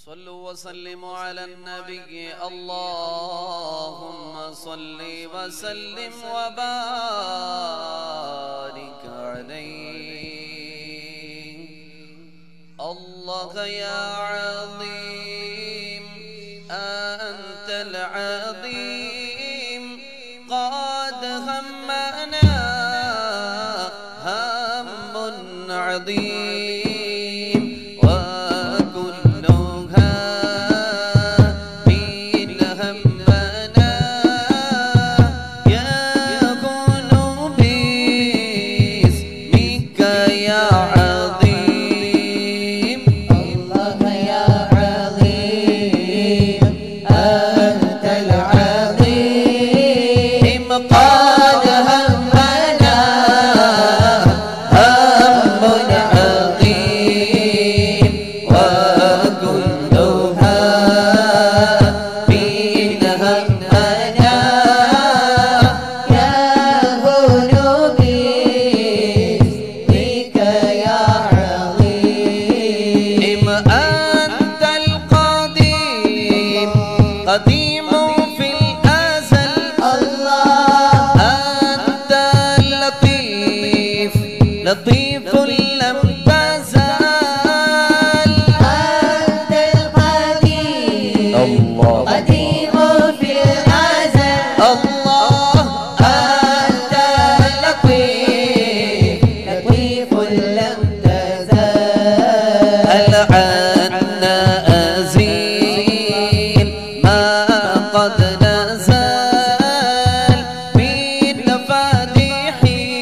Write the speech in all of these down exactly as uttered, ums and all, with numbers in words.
صلوا وسلموا على النبي اللهم صل وسلم وبارك عليه. الله يا عظيم أنت العظيم قد همنا هم عظيم قديم في الأزل الله أنت اللطيف لطيف لم تزال أنت القديم الله قديم في الأزل الله أنت اللطيف لطيف لم تزال العنا أزيل قد نزل بالمفاتيح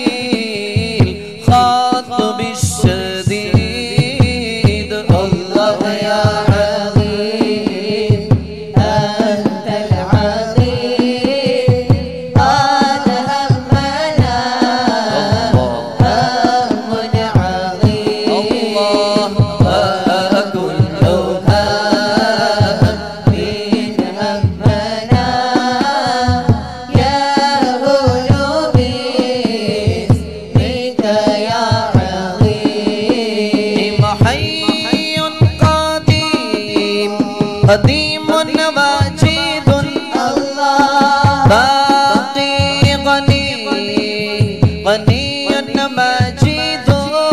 الخطب الشديد. الله يا عظيم أنت العظيم قد همنا هم عظيم الله وكلها من همنا يا هلو باسمك يا عظيم. حي قديم قديم واجد الله باقي غني غني مجيد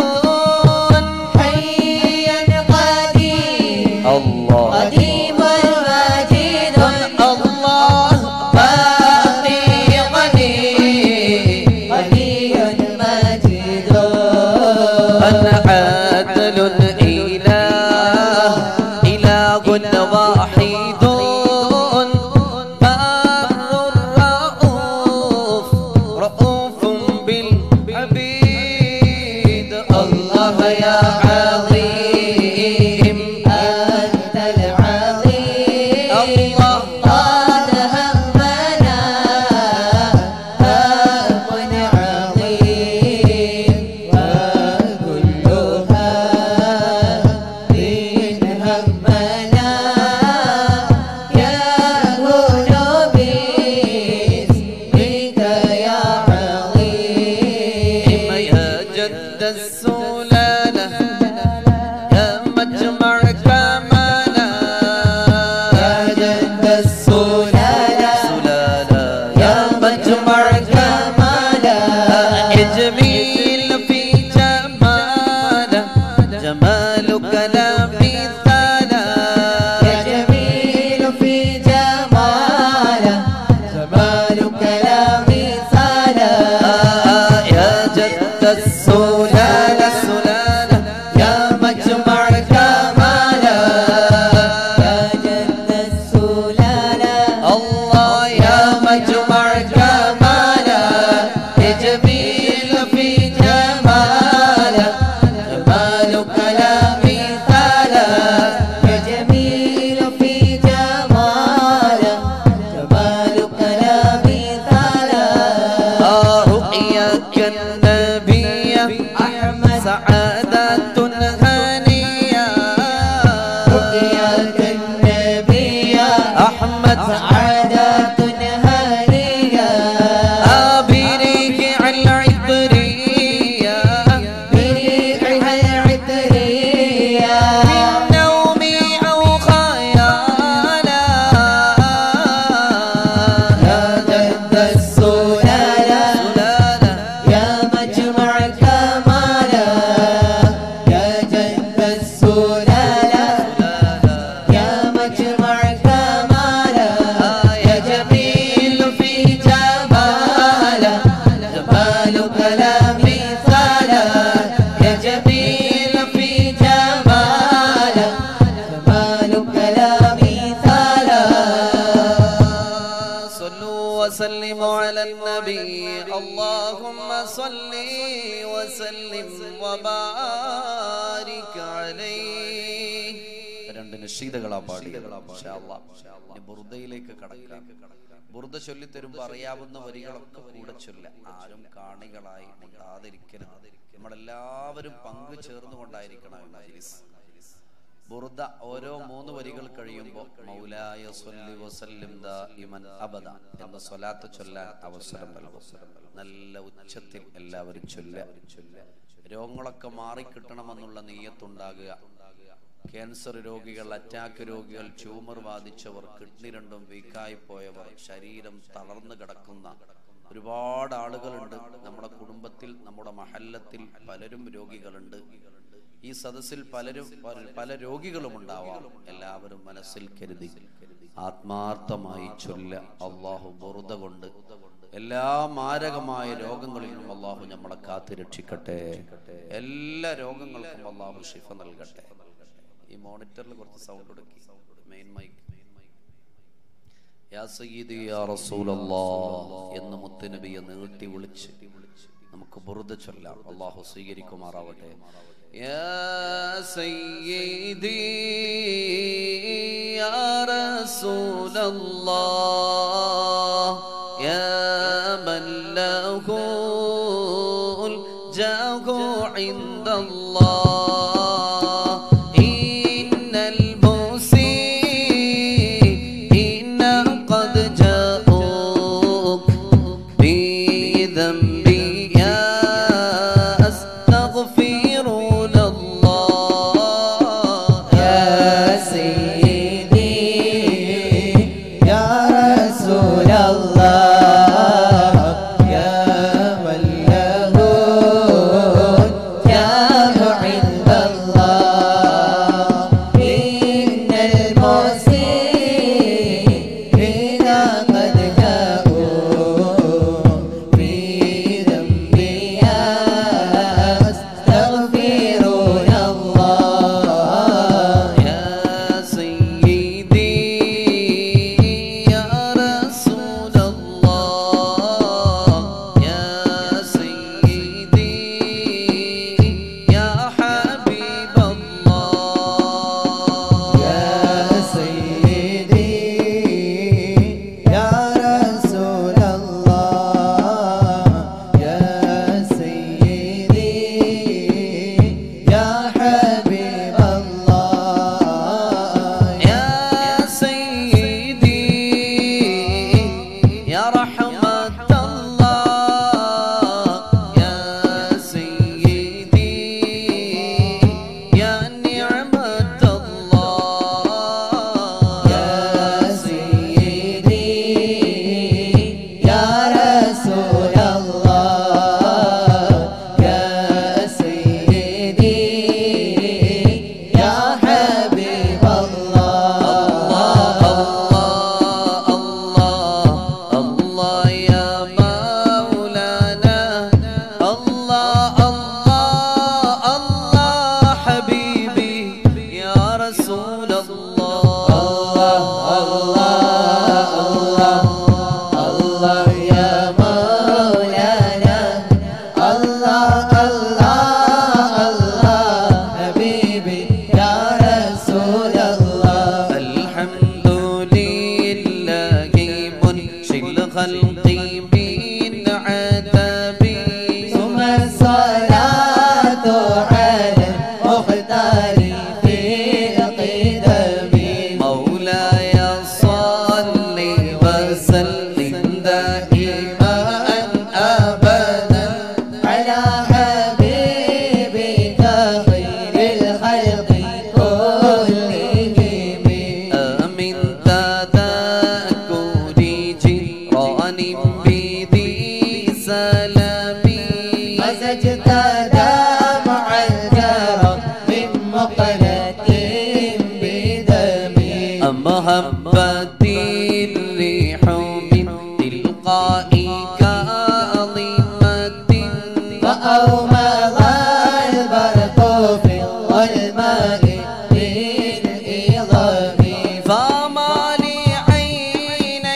حي قديم الله قديم مجيد الله باقي غني غني مجيد أنا عدل إله إله واحد بر رؤوف رؤوف بالعبيد. الله يا عظيم أنت العظيم الله قد همنا هم عظيم وكلها من همنا يا هلو باسمك يا عظيم. يا جد السلالة يا مجمع كمالا يا جد السلالة سلالة يا مجمع كمالا جميل في جماله جمالك لا مثالا يا جميل في جماله جمالك لا مثالا يا جد السلالة سلالة يا مجمع كمالا يا جد السلالة الله يا مجمع كمالا جميل في جماله جمالك لا مثالا يا جميل في جماله جمالك لا مثالا رؤياك النبي أحمد سعادة هنية رؤياك النبي أحمد سعادة هنية بريق العطرية بريحها العطرية من نومي أو خالي وسلم وبارك عليه. രണ്ട് നശീദകളാ പാടിയത്. ഇൻഷാ അല്ലാഹ് ഇനി ബുർദയിലേക്ക് കടക്കാം. ബുർദ ചൊല്ലി തരുമ്പോൾ അറിയാവുന്ന വരികളൊക്കെ കൂടെ ചൊല്ല. ആരും കാണികളായി ഉണ്ടാതിരിക്കരുത്. നമ്മളെല്ലാവരും പങ്കു ചേർന്നുകൊണ്ടായിരിക്കണം ഈ മജ്‌ലിസ്. ബുർദ ഓരോ മൂന്ന് വരികൾ കഴിയുമ്പോൾ മൗലായ സ്വല്ലി വസല്ലിം ദായിമൻ അബദ എന്ന സ്വലാത്ത് ചൊല്ലാൻ അവസരം നൽകും. നല്ല ഉച്ചത്തിൽ എല്ലാവരും ചൊല്ല. രോഗങ്ങളൊക്കെ മാറിക്കിട്ടണമെന്നുള്ള നീയത്തുണ്ടാകുക. ക്യാൻസർ രോഗികൾ, അറ്റാക്ക് രോഗികൾ, ട്യൂമർ ബാധിച്ചവർ, കിഡ്നി രണ്ടും വീക്കായി പോയവർ, ശരീരം തളർന്നു കിടക്കുന്ന ഒരുപാട് ആളുകളുണ്ട്. നമ്മുടെ കുടുംബത്തിൽ, നമ്മുടെ മഹല്ലത്തിൽ പലരും രോഗികളുണ്ട്. ഈ സദസ്സിൽ പലരും പല രോഗികളും ഉണ്ടാവാം. എല്ലാവരും മനസ്സിൽ കരുതി ആത്മാർത്ഥമായി ചൊല്ല. അള്ളാഹു ബുർദ കൊണ്ട് എല്ലാ മാരകമായ രോഗങ്ങളിൽ നിന്നും അള്ളാഹു നമ്മളെ കാത്തു രക്ഷിക്കട്ടെ. എല്ലാ രോഗങ്ങൾക്കും അള്ളാഹു ശിഫ നൽകട്ടെ. ഈ മോണിറ്ററിൽ കുറച്ച് സൗണ്ട് കൊടുക്കി. മെയിൻ മൈക്ക് യാ സയ്യിദി യാ റസൂലല്ലാഹ് എന്ന് മുത്തുനബിയെ നീട്ടി വിളിച്ച് നമുക്ക് ബുർദ ചൊല്ലാം. അള്ളാഹു സ്വീകരിക്കുമാറാവട്ടെ. യാ സയ്യിദി യാ റസൂലല്ലാഹ് യാ മൻ ലഹുൽ ജാഹു ഇൻദല്ലാഹ്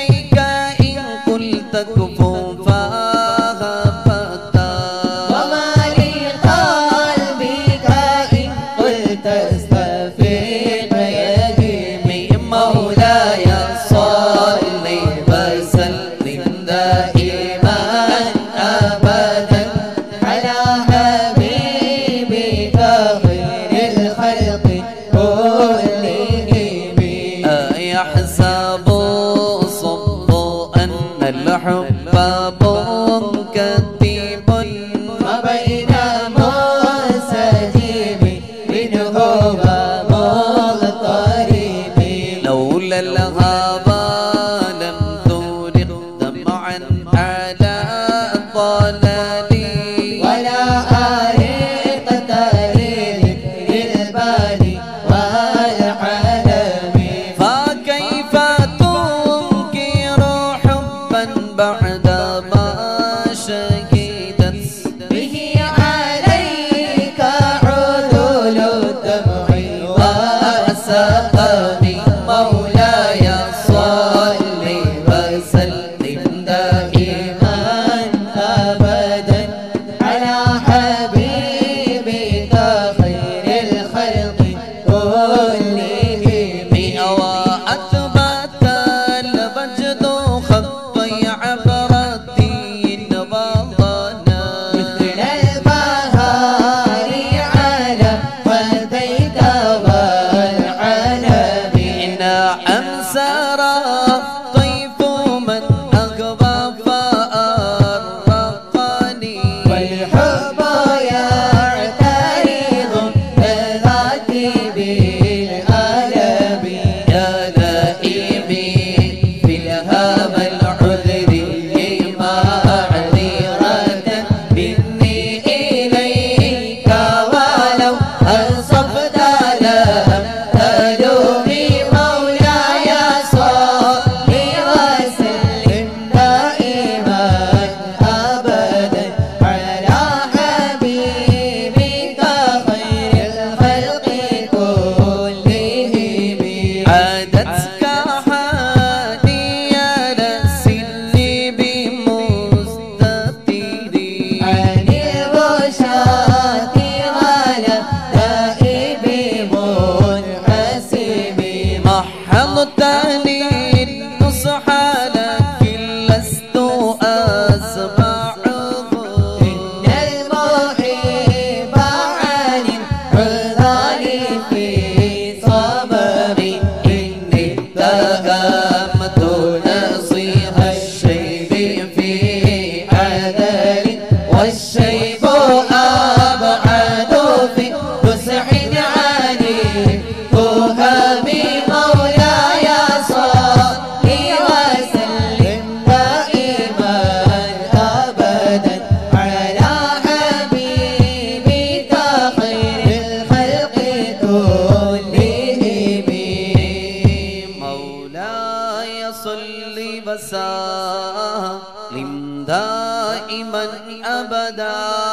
وما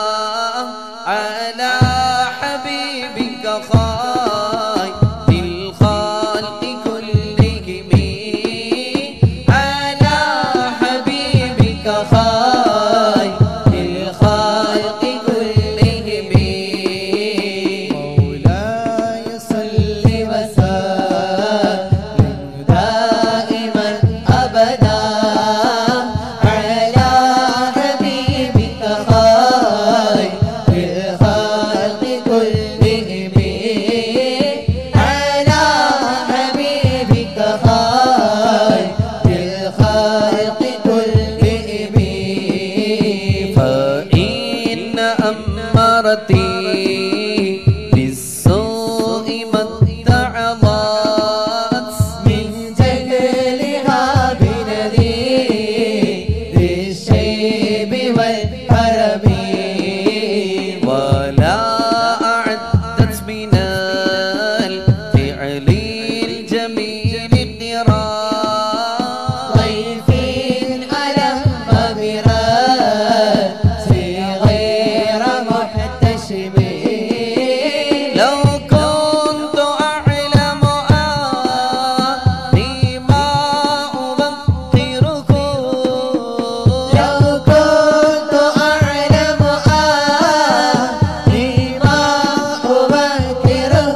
على حبيبك خير الخلق كلهم على حبيبك خير الخلق كلهم مولاي صل وسلم دائما أبدا على حبيبك خير الخلق كلهم على حبيبك خير الخلق كلهم فإن أمرتي بالسوء ما اتعظت من جهلها بنذير الشيب والحرم ولا أعدت من الفعل الجميل اقتراء ضيف ألم براسي غير محتشم لو كنت أعلم أني ما أذكركم لو كنت أعلم أني ما أذكره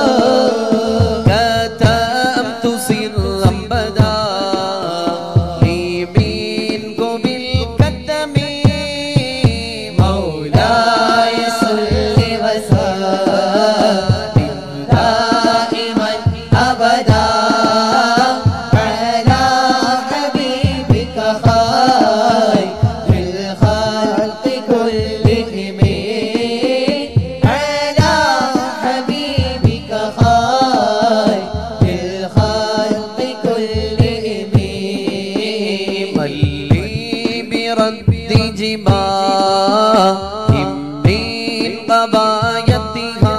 كتمت سرا بدا لي منكم بالكتم مولاي صل وسلم دائما أبدا على حبيبك خير الخلق كلهم على حبيبك خير الخلق كلهم من لي برد جماهم من قبايتها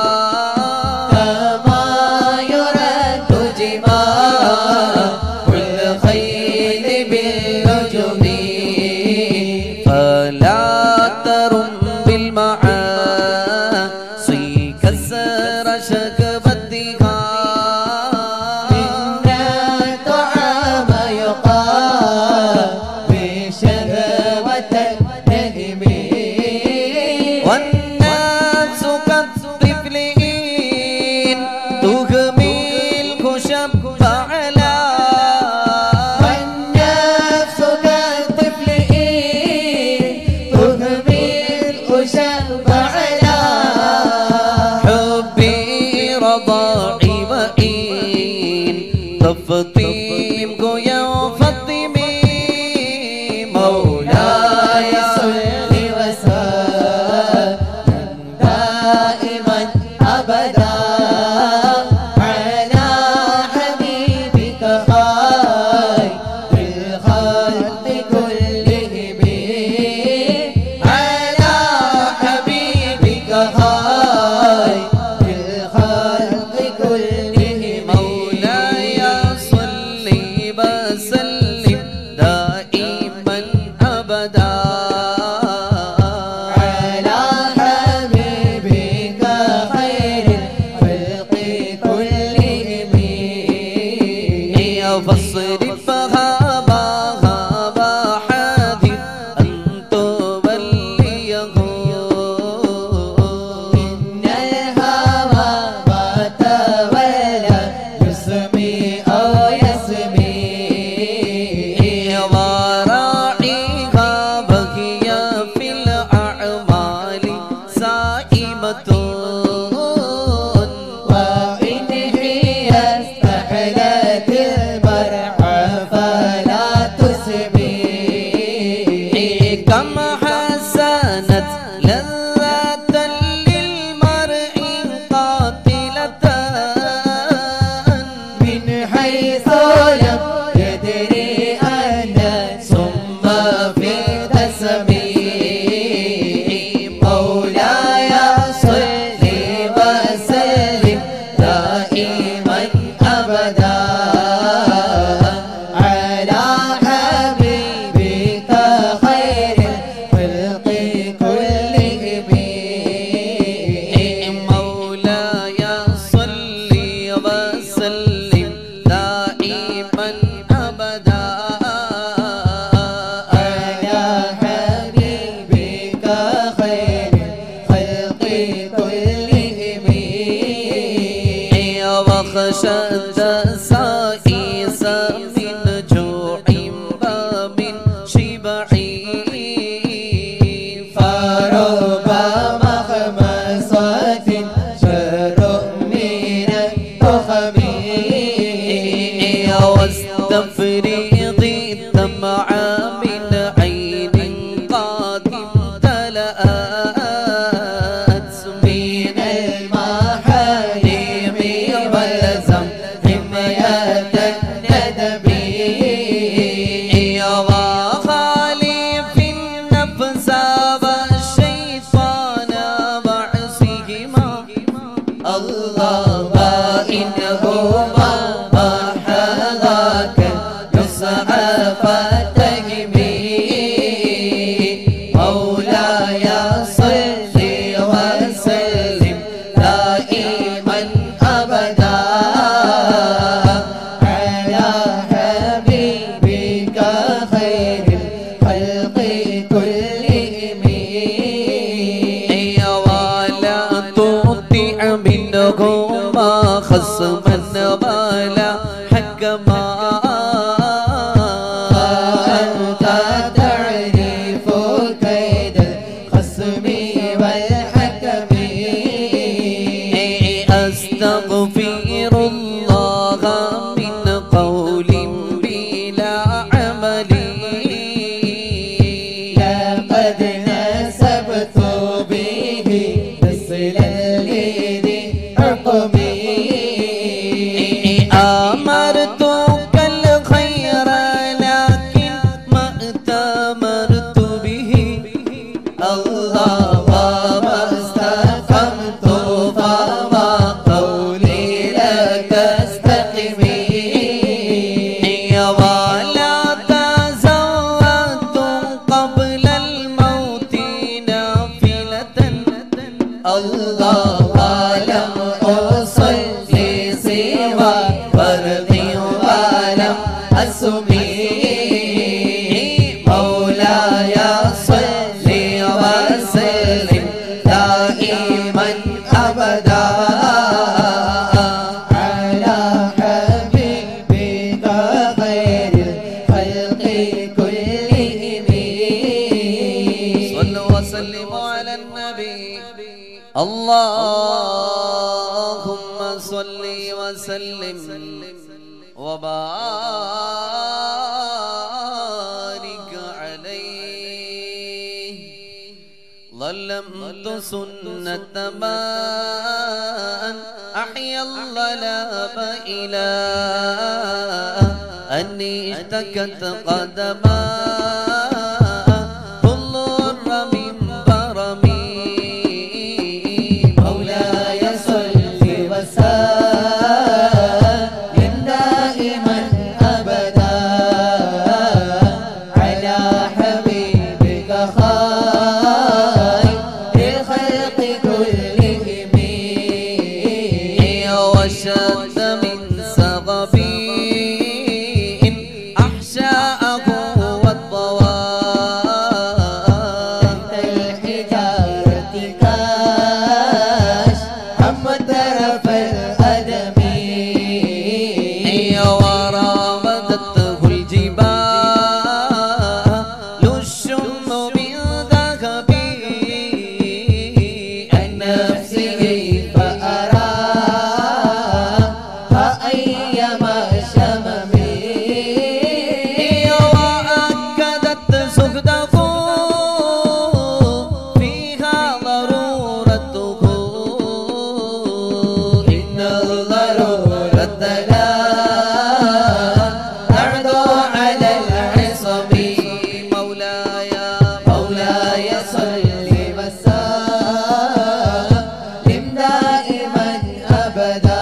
كما يرد جماع الخيل بالنجم فلا ترم بالمعاصي كسر شكبتها إن الطعام يقام بشهوة النهم والناس كالطفل إن تهمل خشب على والنفس كالطفل إن تهمل أشب على حبي رضاعي وإن تفطيمك ينفطمي مولاي صل وسلم دائما أبدا على حبيبك خير الخلق كلهم على حبيبك خير الخلق كلهم مولاي صل وسلم دائما أبدا على حبيبك خير الخلق كلهم فاصرفها بها حاذر أن توليه إن الهوى ما تولى يسمي أو يسمي وراعيها بقي في الأعمال سائمة وإن هي استحلت المرعى فلا تسمي كم حسنت لذة للمرء قاتلة من حيث لم يدري أن ثم في تسمي مولاي صل خصما ولا حكما فأنت تعرف كيد الخصم والحكم أستغفر الله من قول بلا عمل لقد نسبت به مثلا لذي حكم أمرتك الخير لكن ما اتمرت به الله وما استقمت فما قولي لا تستقمي ولا تزودت قبل الموت نافلة الله ولم أصلي سوى فرض ولم أسمي مولاي صل وسلم دائما أبدا على حبيبك خير الخلق كلهم صلوا وسلموا على النبي اللهم صل وسلم وبارك عليه ظلمت سنة من أحيا الظلام إلى أني اشتكت قدما وشد من سغبي أحشاءه والضوان الحجارة كاش هم طرف القدم وراودته الجبال الشم من ذهب عن نفسه فأرى أيما شمم وأكدت زهده فيها ضرورته إن الضرورة لا تعدو على العصم مولاي مولاي صل وسلم دائما أبدا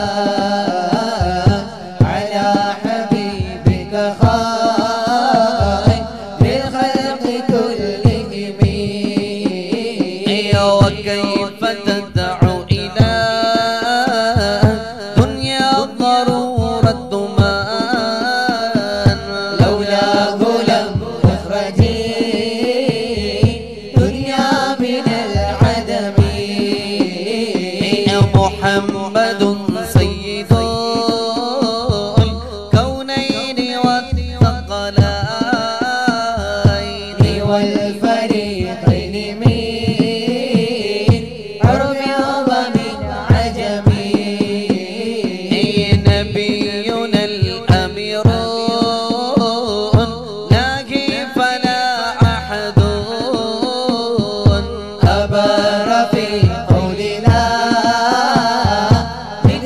على حبيبك خير الخلق كلهم وكيف تدعو إلى دنيا ضرورة من لولاه لم تخرجي دنيا من العدم محمد سيد الكونين والثقلين والفريقين من عرب ومن عجم نبينا الأمير لاهي فلا أحد أبار في قولنا من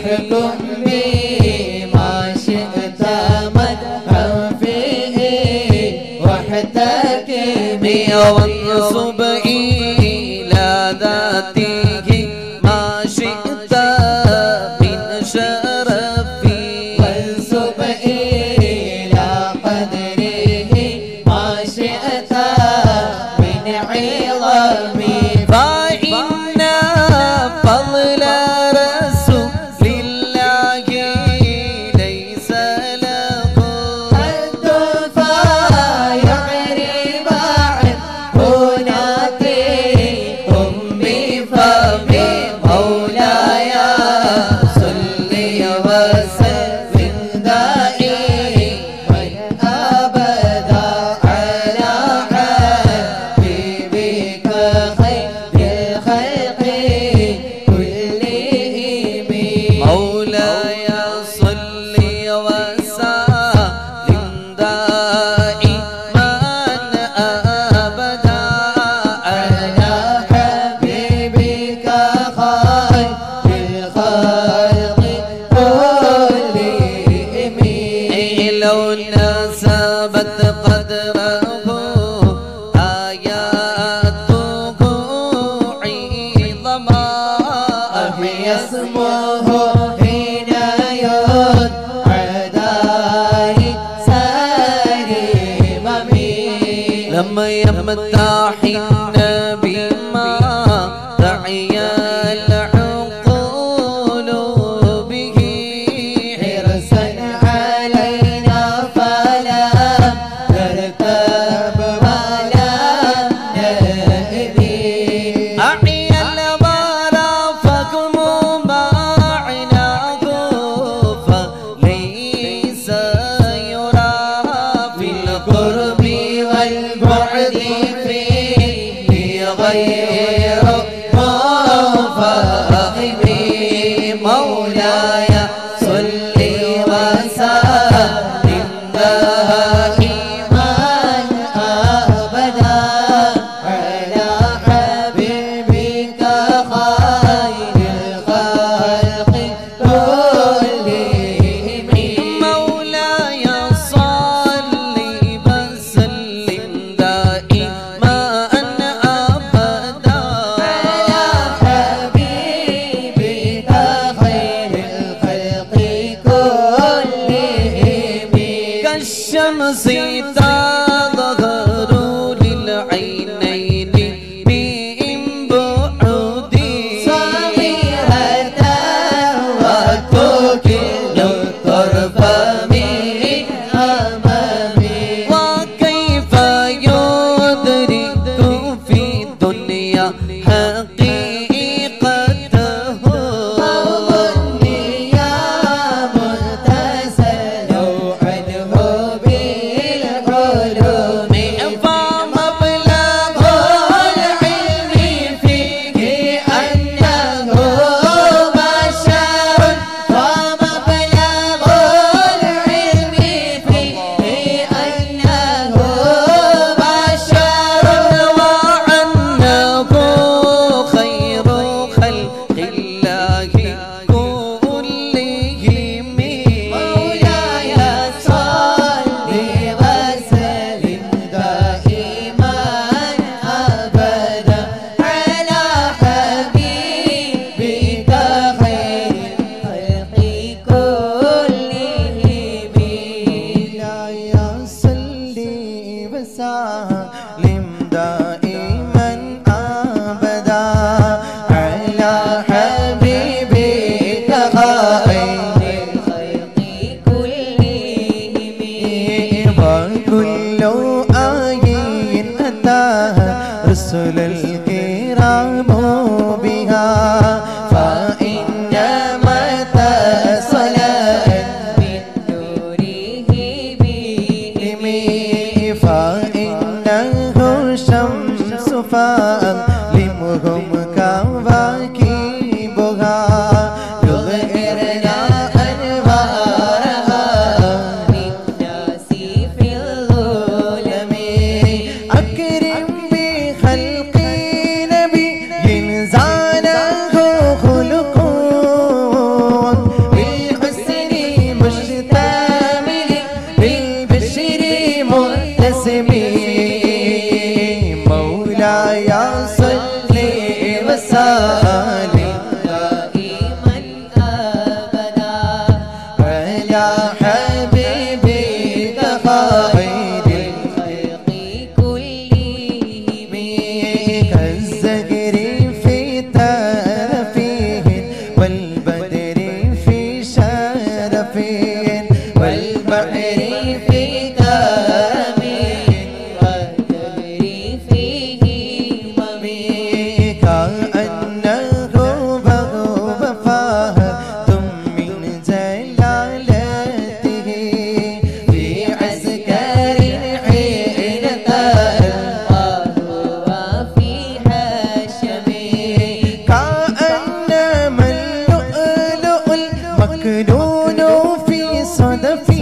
واحكم بما شئت مدحا فيه واحتكمي وانصب إلى ذاته ما شئت من شرفي وانصب إلى قدره ما شئت من عظمي فإن فضل رسول الله ليس له حد فيعرب عن هناتكم بفمي مولاي صل وسلم دائما أبدا على حبيبك خير الخلق كلهم مولاي صل وسلم دائما أبدا على حبيبك خير الخلق كلهم لو نسبت قدره آياته عظما أهي اسمه حين يدعى ساري ممي لم يمتح النبي ما دعي العقول به حرصا علينا فلا نرتاب ولا نهدي أحيا الورى فكم معناه فليس يرى في القرب والبعد فيه غير مفاهيم مولاي صل وسلم دائما أبدا على حبيبك خير الخلق كلهم مولاي صل وسلم دائما أبدا على حبيبك خير الخلق كلهم كالشمس تظهر للعينين من بعدي صغيرة وتكل الطرف من أمامي وكيف يدرك في الدنيا حقيقته قوم النيام تسلوا عنه بالعلوم فمبلغ العلم فيه أنه بشر ومبلغ العلم فيه أنه بشر وأنه خير خلق الله كلهم مولاي صل وسلم دائما أبدا على حبيبك خير الخلق كلهم مولاي صل وسلم دائما أبدا على حبيبك خير الخلق كلهم وكل آي أتاها رسل الكرام بها فإنما اتصل من نوره بهم فإنه شمس فأظلمهم كواكبها يظهرنا أنوارها للناس في الظلم أكرم بخلق نبي زانه خلق نفي والبحر في كامل والجبر فيه ممي كأنه بغض فاهتم من جلالته في عسكر حين تلقاه وفي هاشمي كأنما اللؤلؤ المكنون في صدفي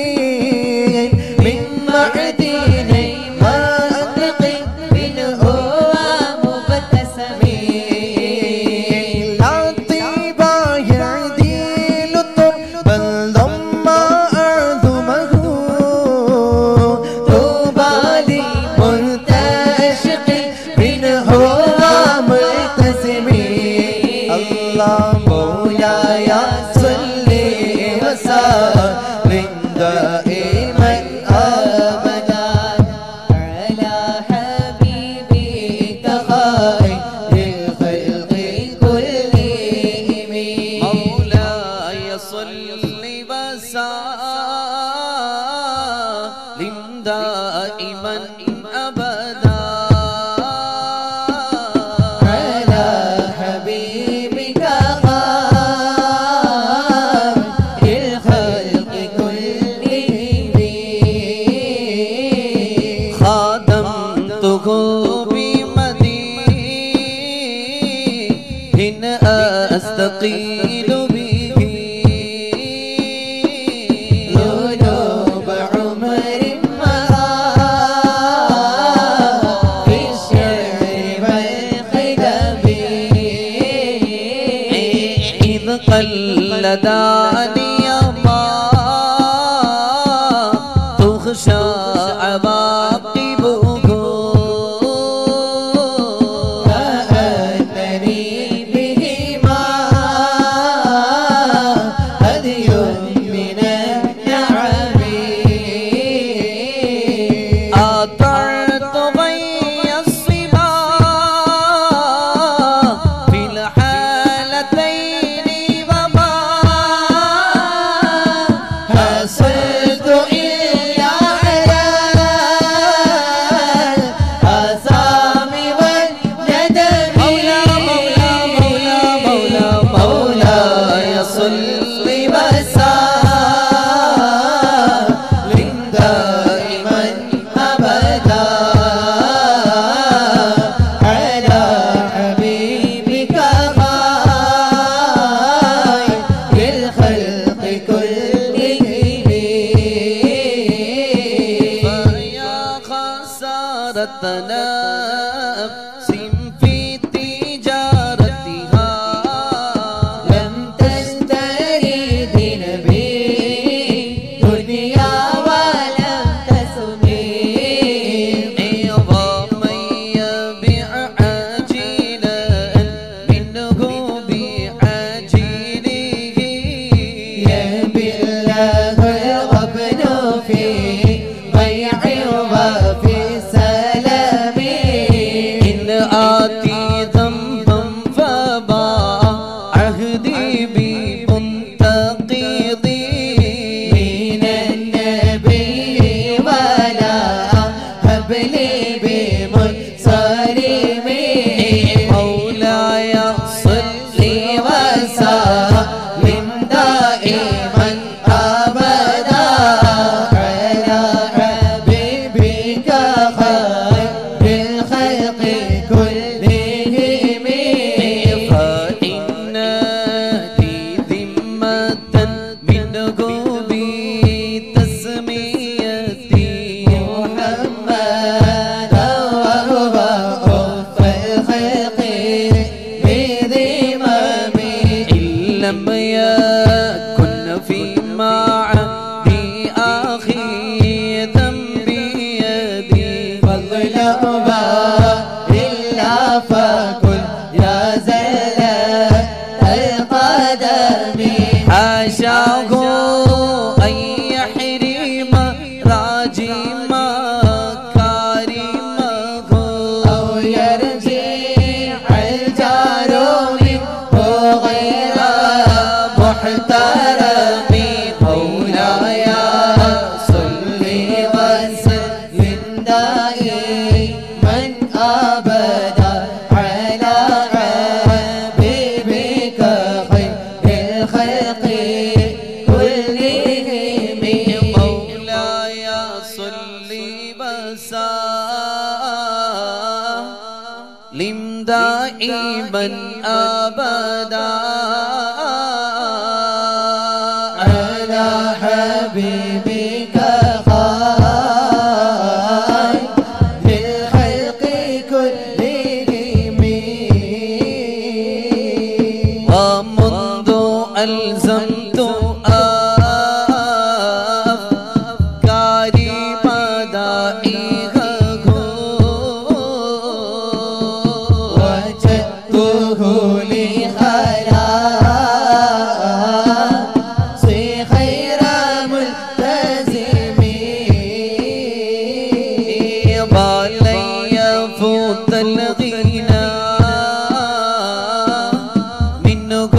من معدن مأنق منه مبتسم لا طيب يعدل الطب بل ضم أعظمه طوبى لمنتشق منه ملتزم الله مولاي صل وسلم دائما أبدا على حبيبك خير الخلق كلهم مولاي صل وسلم دائما أبدا على حبيبك خير الخلق كلهم خادمته بمديح أستقيل به ذنوب عمر مرى في الشعر والخدم إذ قلداني ما تخشى عواقبه فأنني بهما هدي من النعم أطعت غي الصبا في الحالتين وما حصلت إلا على الآثام والندم مولا مولا مولا مولا مولاي صل وسلم دائما أبدا على حبيبك خير الخلق كلهم فيا خسارة نفس في تجارتها لم تشتري بنبي دنيا ولم تسمي ومن يبيع عاجلا منه بعاجله يهبي الله الغبن في بيع وفي سلام إن آتي ذنبا فباع عهدي بمنتقضي من النبي ولا هب لي بمنصرم مولاي صل وسلم دائما أبدا على حبيبك خير الخلق كلهم فإن لي ذمة منه بتسميتي محمد وهو أف الخلق بذمم إن لم يكن في معدي أخي ذنبي يدي فضل أبا إلا فكل يا زلة القدم حاشاه أن يحرم راجي مكارمه أو يرجع الجار منه غيره الخلق كلهم مولاي صل وسلم دائما أبدا على حبيبك ألزمت أفكاري مدائحه وجدته لخلاص خير ملتزم ولن يفوت الغنى منه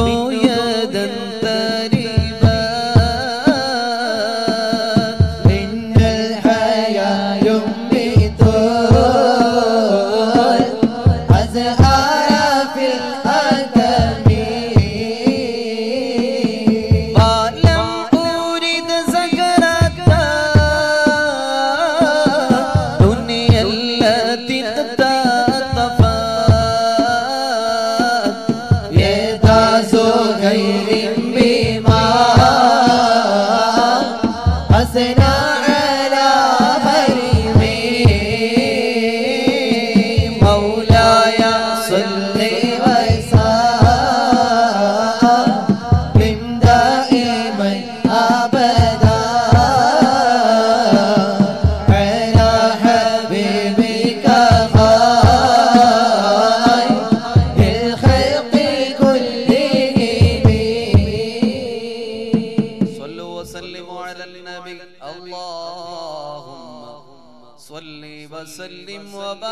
وسلم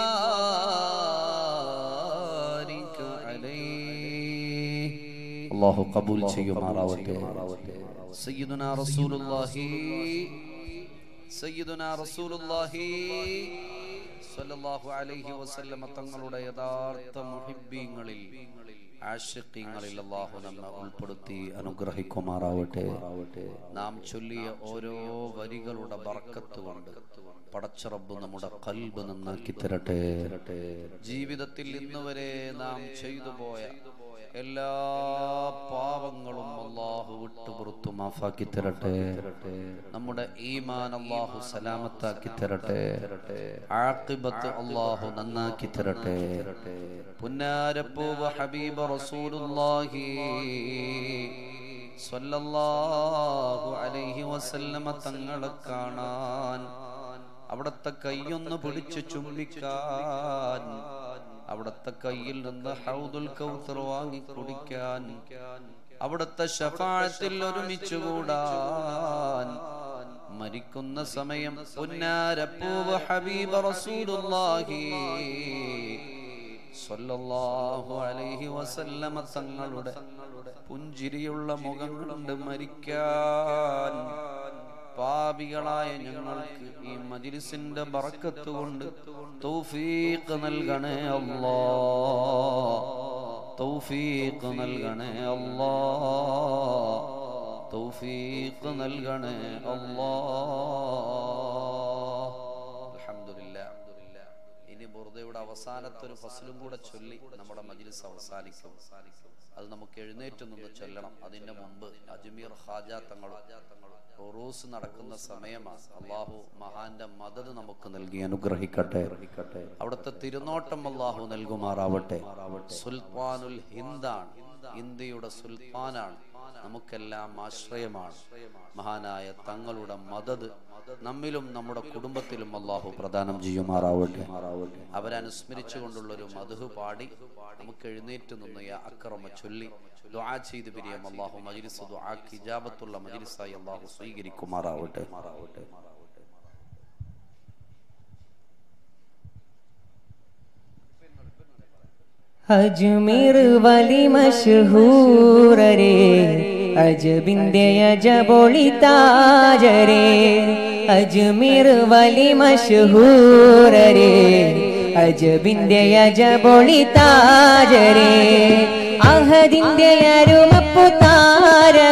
وبارك عليه الله قبول ചെയ്യുമാറാവട്ടെ സയ്യിദുനാ റസൂലുള്ളാഹി സയ്യിദുനാ റസൂലുള്ളാഹി സ്വല്ലല്ലാഹു അലൈഹി വസല്ലം തങ്ങളുടെ യഥാർത്ഥ മുഹിബ്ബീങ്ങളിൽ ആശിഖീങ്ങളിൽ അല്ലാഹു നമ്മെ ഉൾപ്പെടുത്തി അനുഗ്രഹിക്കുമാറാവട്ടെ. നാം ചൊല്ലിയ ഓരോ വരികളുടെ ബർക്കത്ത് കൊണ്ട് പടച്ച റബ്ബ് നമ്മുടെ ഖൽബ് നന്നാക്കി തരട്ടെ. ജീവിതത്തിൽ ഇന്നുവരെ നാം ചെയ്തു പോയ എല്ലാ പാവങ്ങളും അല്ലാഹു വിട്ടുപുറത്തു മാഫാക്കി തരട്ടെ. നമ്മുടെ ഈമാൻ അല്ലാഹു സലാമത്താക്കി തരട്ടെ. ആഖിബത്ത് അല്ലാഹു നന്നാക്കി തരട്ടെ. പുന്നാരപ്പൂവ് ഹബീബ് റസൂലുള്ളാഹി സ്വല്ലല്ലാഹു അലൈഹി വസല്ലമ തങ്ങളെ കാണാൻ, അവിടത്തെ കൈയൊന്ന് പിടിച്ചു ചുംബിക്കാൻ, അവിടത്തെ കയ്യിൽ നിന്ന് ഹൗദുൽ കൗസർ വാങ്ങി കുടിക്കാൻ, അവിടത്തെ ശഫാഅത്തിൽ ഒരുമിച്ച് കൂടാൻ, മരിക്കുന്ന സമയം പുന്നാരപ്പൂവ് ഹബീബ് റസൂലുള്ളാഹി സ്വല്ലല്ലാഹു അലൈഹി വസല്ലമ തങ്ങളുടെ പുഞ്ചിരിയുള്ള മുഖം കണ്ട് മരിക്കാൻ പാപികളായ ഞങ്ങൾക്ക് ഈ മജ്ലിസിന്റെ ബറക്കത്ത് കൊണ്ട് തൗഫീഖ് നൽകണേ അല്ലാഹ്. തൗഫീഖ് നൽകണേ അല്ലാഹ്. തൗഫീഖ് നൽകണേ അല്ലാഹ്. അൽഹംദുലില്ലാഹ്. ഇനി ബുർദയുടെ അവസാനത്തെ ഒരു ഫസ്ലും കൂടെ ചൊല്ലി നമ്മുടെ മജ്ലിസ് അവസാനിക്കും. അത് നമുക്ക് എഴുന്നേറ്റ് നിന്ന് ചൊല്ലണം. അതിന്റെ മുമ്പ് അജ്മീർ ഖാജ തങ്ങൾ ഉറൂസ് നടക്കുന്ന സമയമാണ്. അല്ലാഹു മഹാന്റെ മദദ് നമുക്ക് നൽകി അനുഗ്രഹിക്കട്ടെ. അവിടുത്തെ തിരുനോട്ടം അല്ലാഹു നൽകുമാറാവട്ടെ. സുൽത്താനുൽ ഹിന്ദാണ്, ഇന്ത്യയുടെ സുൽത്താനാണ്, നമുക്കെല്ലാം ആശ്രയമാണ്. മഹാനായ തങ്ങളുടെ മദദ് നമ്മിലും നമ്മുടെ കുടുംബത്തിലും അല്ലാഹു പ്രദാനം ചെയ്യുമാറാവട്ടെ. അവരനുസ്മരിച്ചുകൊണ്ടുള്ള ഒരു മദ്ഹ് പാടി നമുക്ക് എഴുന്നേറ്റ് നിന്ന് യാ അക്രമ ചൊല്ലി ദുആ ചെയ്ത് പിരിയാം. അല്ലാഹു മജ്ലിസ് ദുആക്ക് ഇജാബത്തുള്ള മജ്ലിസായി അല്ലാഹു സ്വീകരിക്കുമാറാവട്ടെ. അജ്മീർ വലി മശ്ഹൂരരേ, അജബിന്റെ അജബൊളി താജരേ. അജ്മീർ വലി മശ്ഹൂരരേ, അജബിന്റെ അജബൊളി താജരേ. അഹദിന്റെ അരുമപ്പു താരമേ,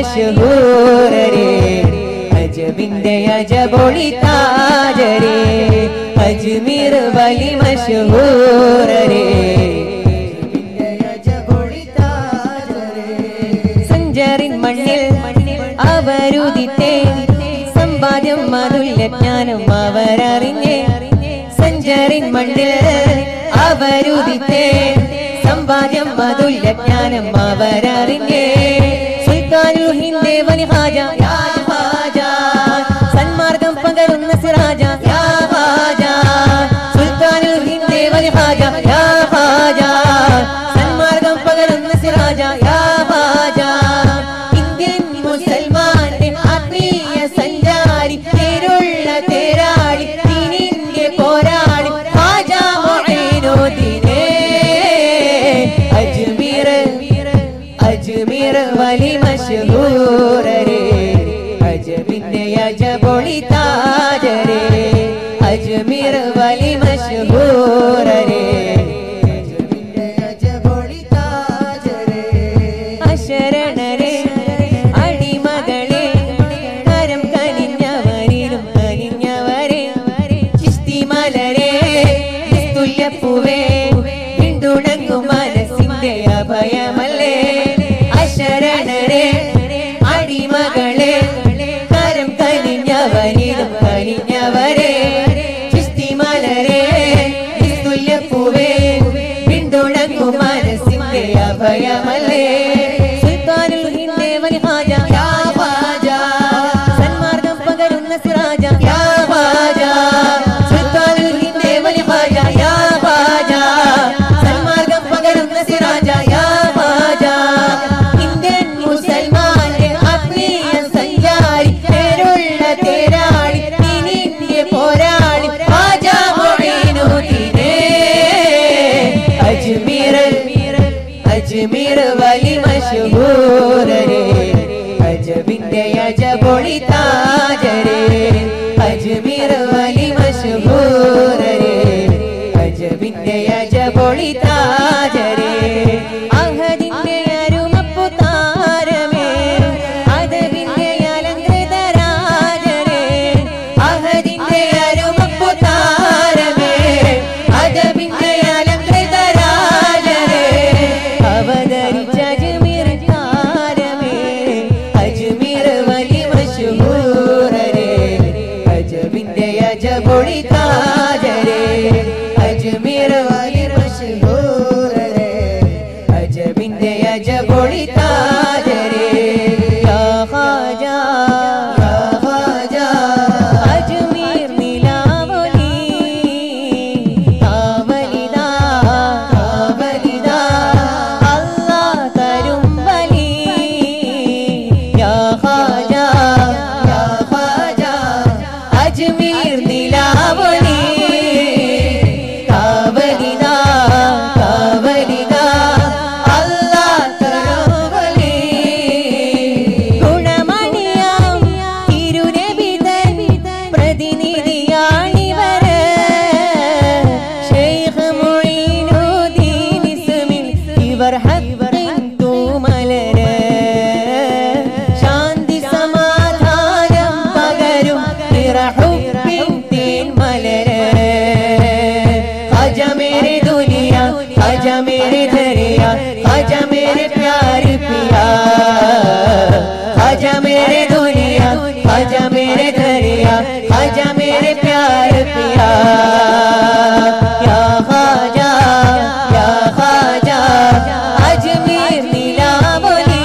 മശഹൂരരേ അജബിന്റെ അജബൊളി താജരേ അജ്മീർ വലി മശഹൂരരേ സഞ്ചരിൻ മണ്ണിൽ അവരുദിത്തേ സമ്പാദ്യം അതുല്യ ജ്ഞാനം അവരറിഞ്ഞേ സഞ്ചരിൻ മണ്ണിൽ അവരുദിത്തേ സമ്പാദ്യം അതുല്യ ജ്ഞാനം അവരറിഞ്ഞേ സുൽത്താനുൽ ഹിന്ദ് വലി ഖാജ യാ ഖാജ സന്മാർഗം പകരുന്ന സിറാജ യാ ഖാജ സുൽത്താനുൽ ഹിന്ദ് വലി ഖാജ യാ ഖാജ സന്മാർഗം പകരുന്ന സിറാജ യാ ഖാജ ഇന്ത്യൻ മുസൽമാന്റെ ആത്മീയ സഞ്ചാരി തേരുള്ള തേരാളി ദീനിന്റെ പോരാളി ഖാജ മുഈനുദ്ദീനേ അജ്മീർ അജ്മീർ വലി മശഹൂരരേ അജബിന്റെ അജബൊളി താജരേ അജ്മീർ വലി മശഹൂരരേ അജബിന്റെ അജബൊളി താജരേ അശരണരേ അടിമകളെ കരം കനിഞ്ഞവരിലും കനിഞ്ഞവരെ ചിസ്തി മലരേ തുല്യപ്പൂവേ പിന്തുണങ്ങും മനസ്സിന്റെ അഭയമല്ലേ അശരണരേ അടിമകളെ കരം കനിഞ്ഞവരിലും കനിഞ്ഞവരെ ചിസ്തി മലരേ തുല്യപ്പൂവേ പിന്തുണങ്ങും മനസ്സിന്റെ അഭയമല്ലേ സുൽത്താനുൽ ഹിന്ദ് വലി ഖാജ യാ ഖാജ സന്മാർഗം പകരുന്ന സിറാജ യാ ഖാജ സുൽത്താനുൽ ഹിന്ദ് വലി ഖാജ യാ ഖാജ സന്മാർഗം പകരുന്ന സിറാജ യാ ഖാജ ഇന്ത്യൻ മുസൽമാന്റെ ആത്മീയ സഞ്ചാരി തേരുള്ള തേരാളി ദീനിന്റെ പോരാളി ഖാജ മുഈനുദ്ദീനേ അജ്മീർ അജ്മീർ വലി മശഹൂരരേ അജബിന്റെ അജബൊളി താജരേ അജ്മീർ വലി മശഹൂരരേ അജബിന്റെ അജബൊളി താജരേ അഹദിന്റെ അരുമപ്പു താരമേ അദബിന്റെ അലങ്കൃത രാജരേ അഹദിന്റെ അരുമപ്പു താരമേ അദബിന്റെ അലങ്കൃത രാജരേ അവതരിച്ച അജ്മീർ താരമേ അജ്മീർ വലി മശഹൂരരേ അജബിന്റെ അജബൊളി താജരേ അജ്മീർ വലി മശഹൂരരേ അജബിന്റെ അജബൊളി താജരേ യാ ഖാജ യാ ഖാജ അജ്മീർ നിലാവലി കാവലിദാ കാവലിദാ അല്ലാഹ് തരും വലി യാ ഖാജ യാ ഖാജ അജ്മീർ നിലാവലി കാവലിദാ കാവലിദാ അല്ലാഹ് തരും വലി ഗുണമണിയാം തിരുനബി തൻ പ്രതിനിധിയാണിവര് ശൈഖ് മുഈനുദ്ദീൻ ഇസ്മിൽ ഇവർ ഹഖിൻ തൂമലര് ശാന്തി സമാധാനം പകരും നിറഹുബിൻ തേൻ മലര് ഖാജ മേരെ ദുനിയ ഖാജ മേരെ ദരിയ ഖാജ മേരെ പ്യാർ പിയാ ഖാജ മേരെ ദുനിയ ഖാജ മേരെ ദരിയ ഖാജ മേരെ പ്യാർ പിയാ യാ ഖാജ യാ ഖാജ അജ്മീർ നിലാവലി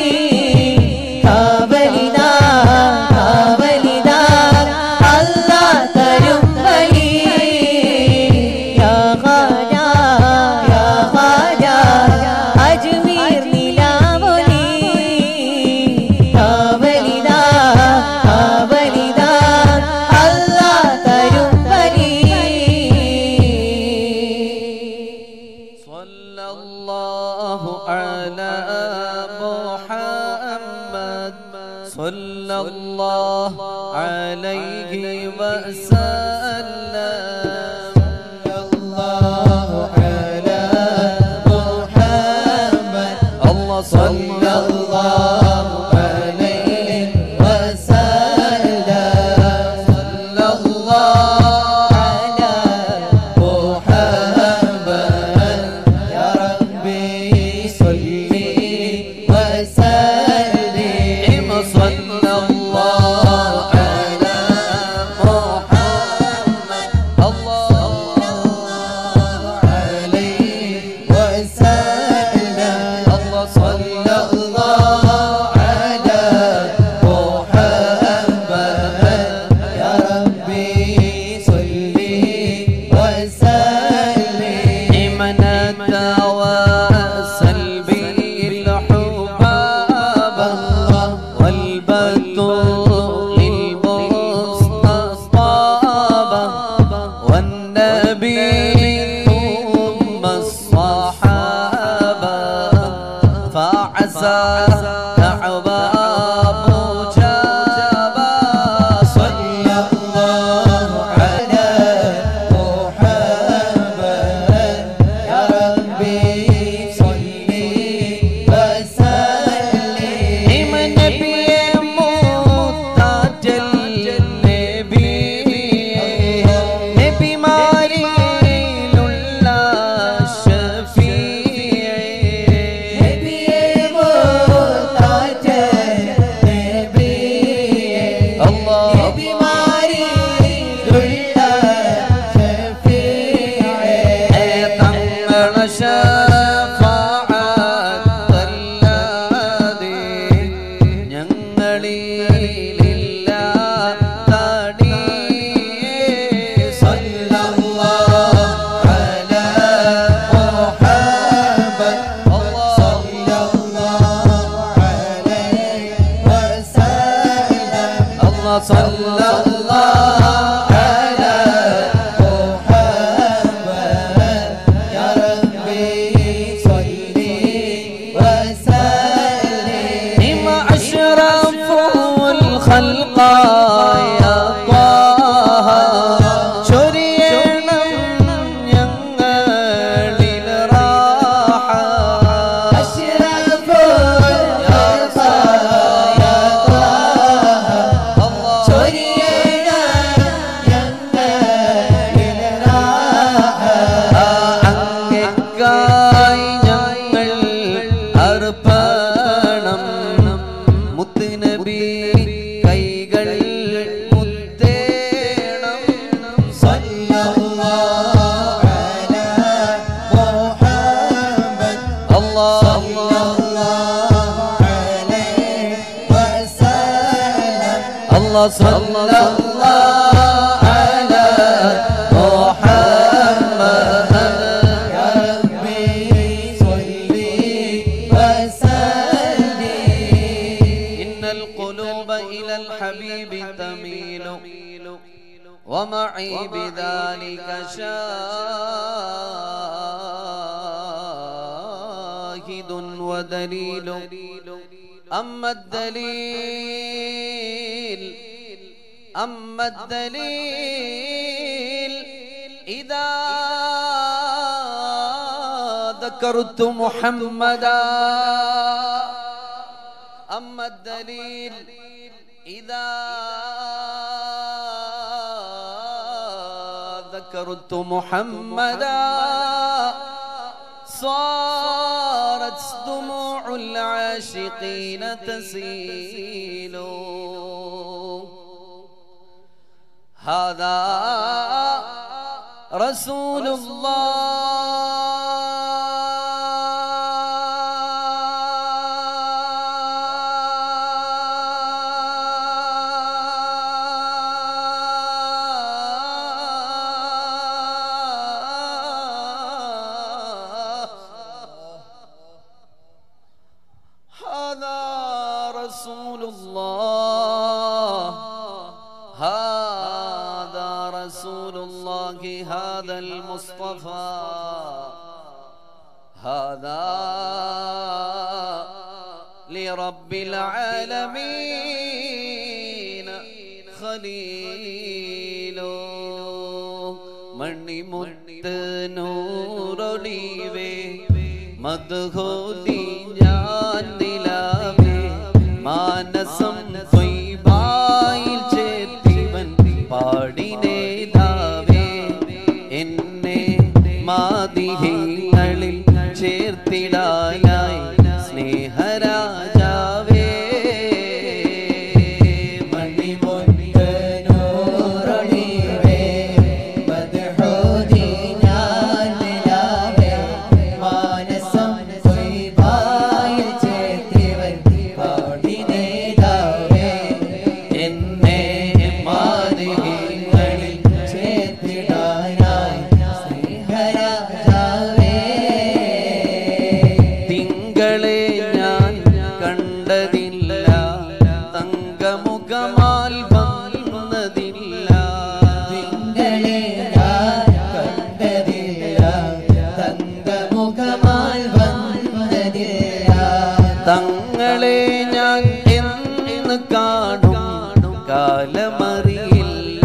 കാവലിദാ കാവലിദാ അല്ലാഹ് തരും വലി യാ ഖാജ യാ ഖാജ അജ്മീർ നിലാവലി കാവലിദാ കാവലിദാ അല്ലാഹ് തരും വലി സ്വല്ലല്ലാഹു അലാ മുഹമ്മദ് സ്വല്ലല്ലാഹു അലൈഹി വസല്ലം സ്വല്ലല്ലാഹു അലാ മുഹമ്മദ് അല്ലാഹ് സ്വല്ലല്ലാഹു സ്വല്ലല്ലാഹു عسى دعوى مجابا صلى الله على محمد يا ربي صل وسلم نبي متاجل نبي نبي ماري صلى الله على محمد يا ربي صل وسلم أشرف الخلق يا طه شرينا ينقل الراحة أشرف الخلق يا صلى الله على محمد يا ربي صل وسلم إن القلوب إلى الحبيب تميل ومعي بذلك شاهد ودليل أما الدليل أما الدليل إذا ذكرت محمدا أما الدليل إذا ذكرت محمدا صارت دموع العاشقين تسيل هذا رسول الله هذا رسول الله هذا رسول الله هذا المصطفى هذا لرب العالمين خليل മണി മുത്ത് നൂറൊളിവേ മദ്ഹോദി ഞാൻ നിലാവേ മാനസം ത്വയ്ബായിൽ ചേർത്തിവൻ പാടിനേതാവേ എന്നെ മാദിഹങ്ങളിൽ ചേർത്തിടാനായി സ്നേഹരാജാവേ മാനസം ത്വയ്ബായിൽ ചേർത്തി തങ്ങളെ ഞാൻ എന്ന് കാണും കാലമറിയില്ല.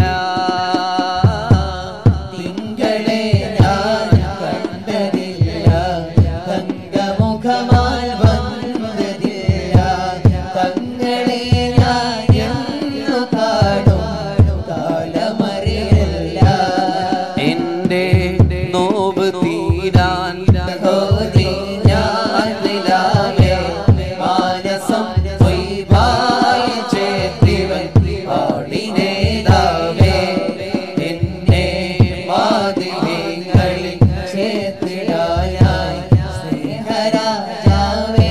തിങ്കളെ ഞാൻ കണ്ടതില്ല, തങ്കമുഖമാൽ വന്നതില്ല. തങ്ങളെ ഞാൻ എന്നു കാണും കാലമറിയില്ല. എന്റെ നോവ് തീരാൻ ഹോദി ഞാൻ നിലാവേ, മാനസം പൊയ്വായി ചേർത്തിവൻ ആടിനേതാവേ. എന്നെ മാതിലിങ്ങളിൽ ചേർത്തിടാനായി സ്നേഹരാജാവേ.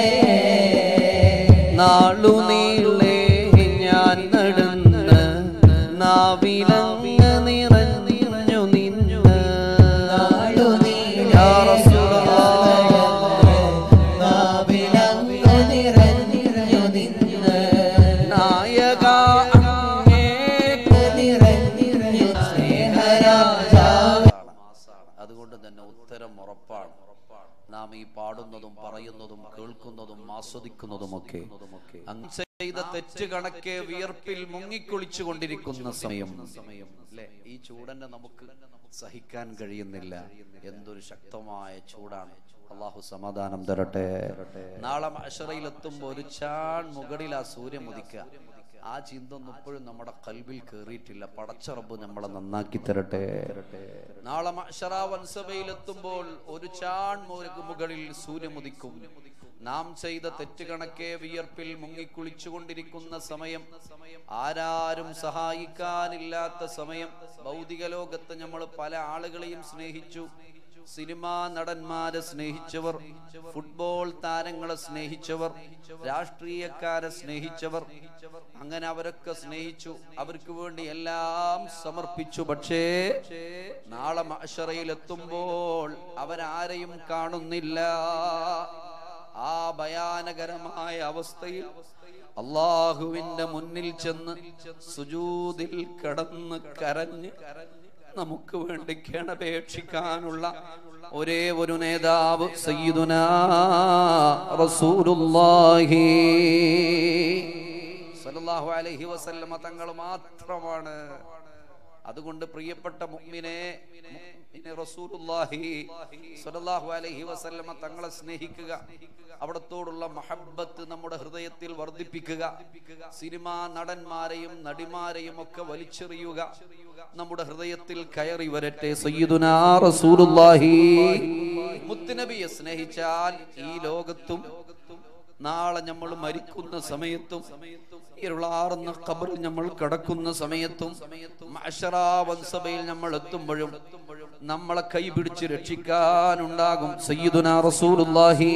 നാളു നീളെ ഞാൻ നടന്ന് നാവിലങ്ങ് നിറഞ്ഞു നിന്നു. നാളു നീളെ യാ റസൂലല്ലാഹ് നാവിലങ്ങ് നിറഞ്ഞു നിന്ന്. നായക അങ്ങേക്ക് നിറഞ്ഞു സ്നേഹരാജാവേ. അതുകൊണ്ട് തന്നെ ഉത്തരം ഉറപ്പാണ്. നാം ഈ പാടുന്നതും പറയുന്നതും കേൾക്കുന്നതും ആസ്വദിക്കുന്നതുമൊക്കെ അങ്ങ് ചെയ്ത തെറ്റ് കണക്കെ വിയർപ്പിൽ മുങ്ങിക്കുളിച്ചു കൊണ്ടിരിക്കുന്ന സമയം അല്ലേ? ഈ ചൂടന്നെ നമുക്ക് സഹിക്കാൻ കഴിയുന്നില്ല. എന്തൊരു ശക്തമായ ചൂടാണ്. അള്ളാഹു സമാധാനം തരട്ടെ. നാളെ മഅ്ശറയിലെത്തുമ്പോൾ ഒരു ചാൺ മുകളിൽ ആ സൂര്യൻ ഉദിക്കുക. ആ ചിന്തൊന്നും ഇപ്പോഴും നമ്മുടെ കൽബിൽ കേറിയിട്ടില്ല. പടച്ച റബ്ബ് നമ്മളെ നന്നാക്കി തരട്ടെ. നാളെ മഅ്ശറ വൻസഭയിലെത്തുമ്പോൾ ഒരു ചാൺ മുകളിൽ സൂര്യൻ ഉദിക്കും. നാം ചെയ്ത തെറ്റ് കണക്കെ വിയർപ്പിൽ മുങ്ങിക്കുളിച്ചുകൊണ്ടിരിക്കുന്ന സമയം, ആരാരും സഹായിക്കാനില്ലാത്ത സമയം, ഭൗതിക ലോകത്ത് നമ്മൾ പല ആളുകളെയും സ്നേഹിച്ചു. സിനിമാ നടന്മാരെ സ്നേഹിച്ചവർ, ഫുട്ബോൾ താരങ്ങളെ സ്നേഹിച്ചവർ, രാഷ്ട്രീയക്കാരെ സ്നേഹിച്ചവർ, അങ്ങനെ അവരൊക്കെ സ്നേഹിച്ചു. അവർക്ക് വേണ്ടി എല്ലാം സമർപ്പിച്ചു. പക്ഷേ നാളെ മഅ്ശറയിൽ എത്തുമ്പോൾ അവരാരെയും കാണുന്നില്ല. ആ ഭയാനകരമായ അവസ്ഥയിൽ അള്ളാഹുവിന്റെ മുന്നിൽ ചെന്ന് സുജൂദിൽ കിടന്ന് കരഞ്ഞ് നമുക്ക് വേണ്ടി കേണപേക്ഷിക്കാനുള്ള ഒരേ ഒരു നേതാവ് സയ്യിദുനാ റസൂലുള്ളാഹി സ്വല്ലല്ലാഹു അലൈഹി വസല്ലമ തങ്ങൾ മാത്രമാണ്. അതുകൊണ്ട് പ്രിയപ്പെട്ട മുഅ്മിനെ, റസൂലുള്ളാഹി സ്വല്ലല്ലാഹു അലൈഹി വസല്ലമ തങ്ങളെ സ്നേഹിക്കുക, അവിടത്തോടുള്ള മഹബ്ബത്ത് നമ്മുടെ ഹൃദയത്തിൽ വർദ്ധിപ്പിക്കുക. സിനിമാ നടന്മാരെയും നടിമാരെയും ഒക്കെ വലിച്ചെറിയുക, നമ്മുടെ ഹൃദയത്തിൽ കയറി വരട്ടെ. സയ്യിദുനാ റസൂലുള്ളാഹി മുത്തുനബിയെ സ്നേഹിച്ചാൽ ഈ ലോകത്തും നാളെ നമ്മൾ മരിക്കുന്ന സമയത്തും ഇരുളാർന്ന ഖബറിൽ നമ്മൾ കിടക്കുന്ന സമയത്തും മഅ്ശറ വൻസഭയിൽ നമ്മൾ എത്തുമ്പോഴും നമ്മളെ കൈപിടിച്ച് രക്ഷിക്കാനുണ്ടാകും സയ്യിദുനാ റസൂലുള്ളാഹി.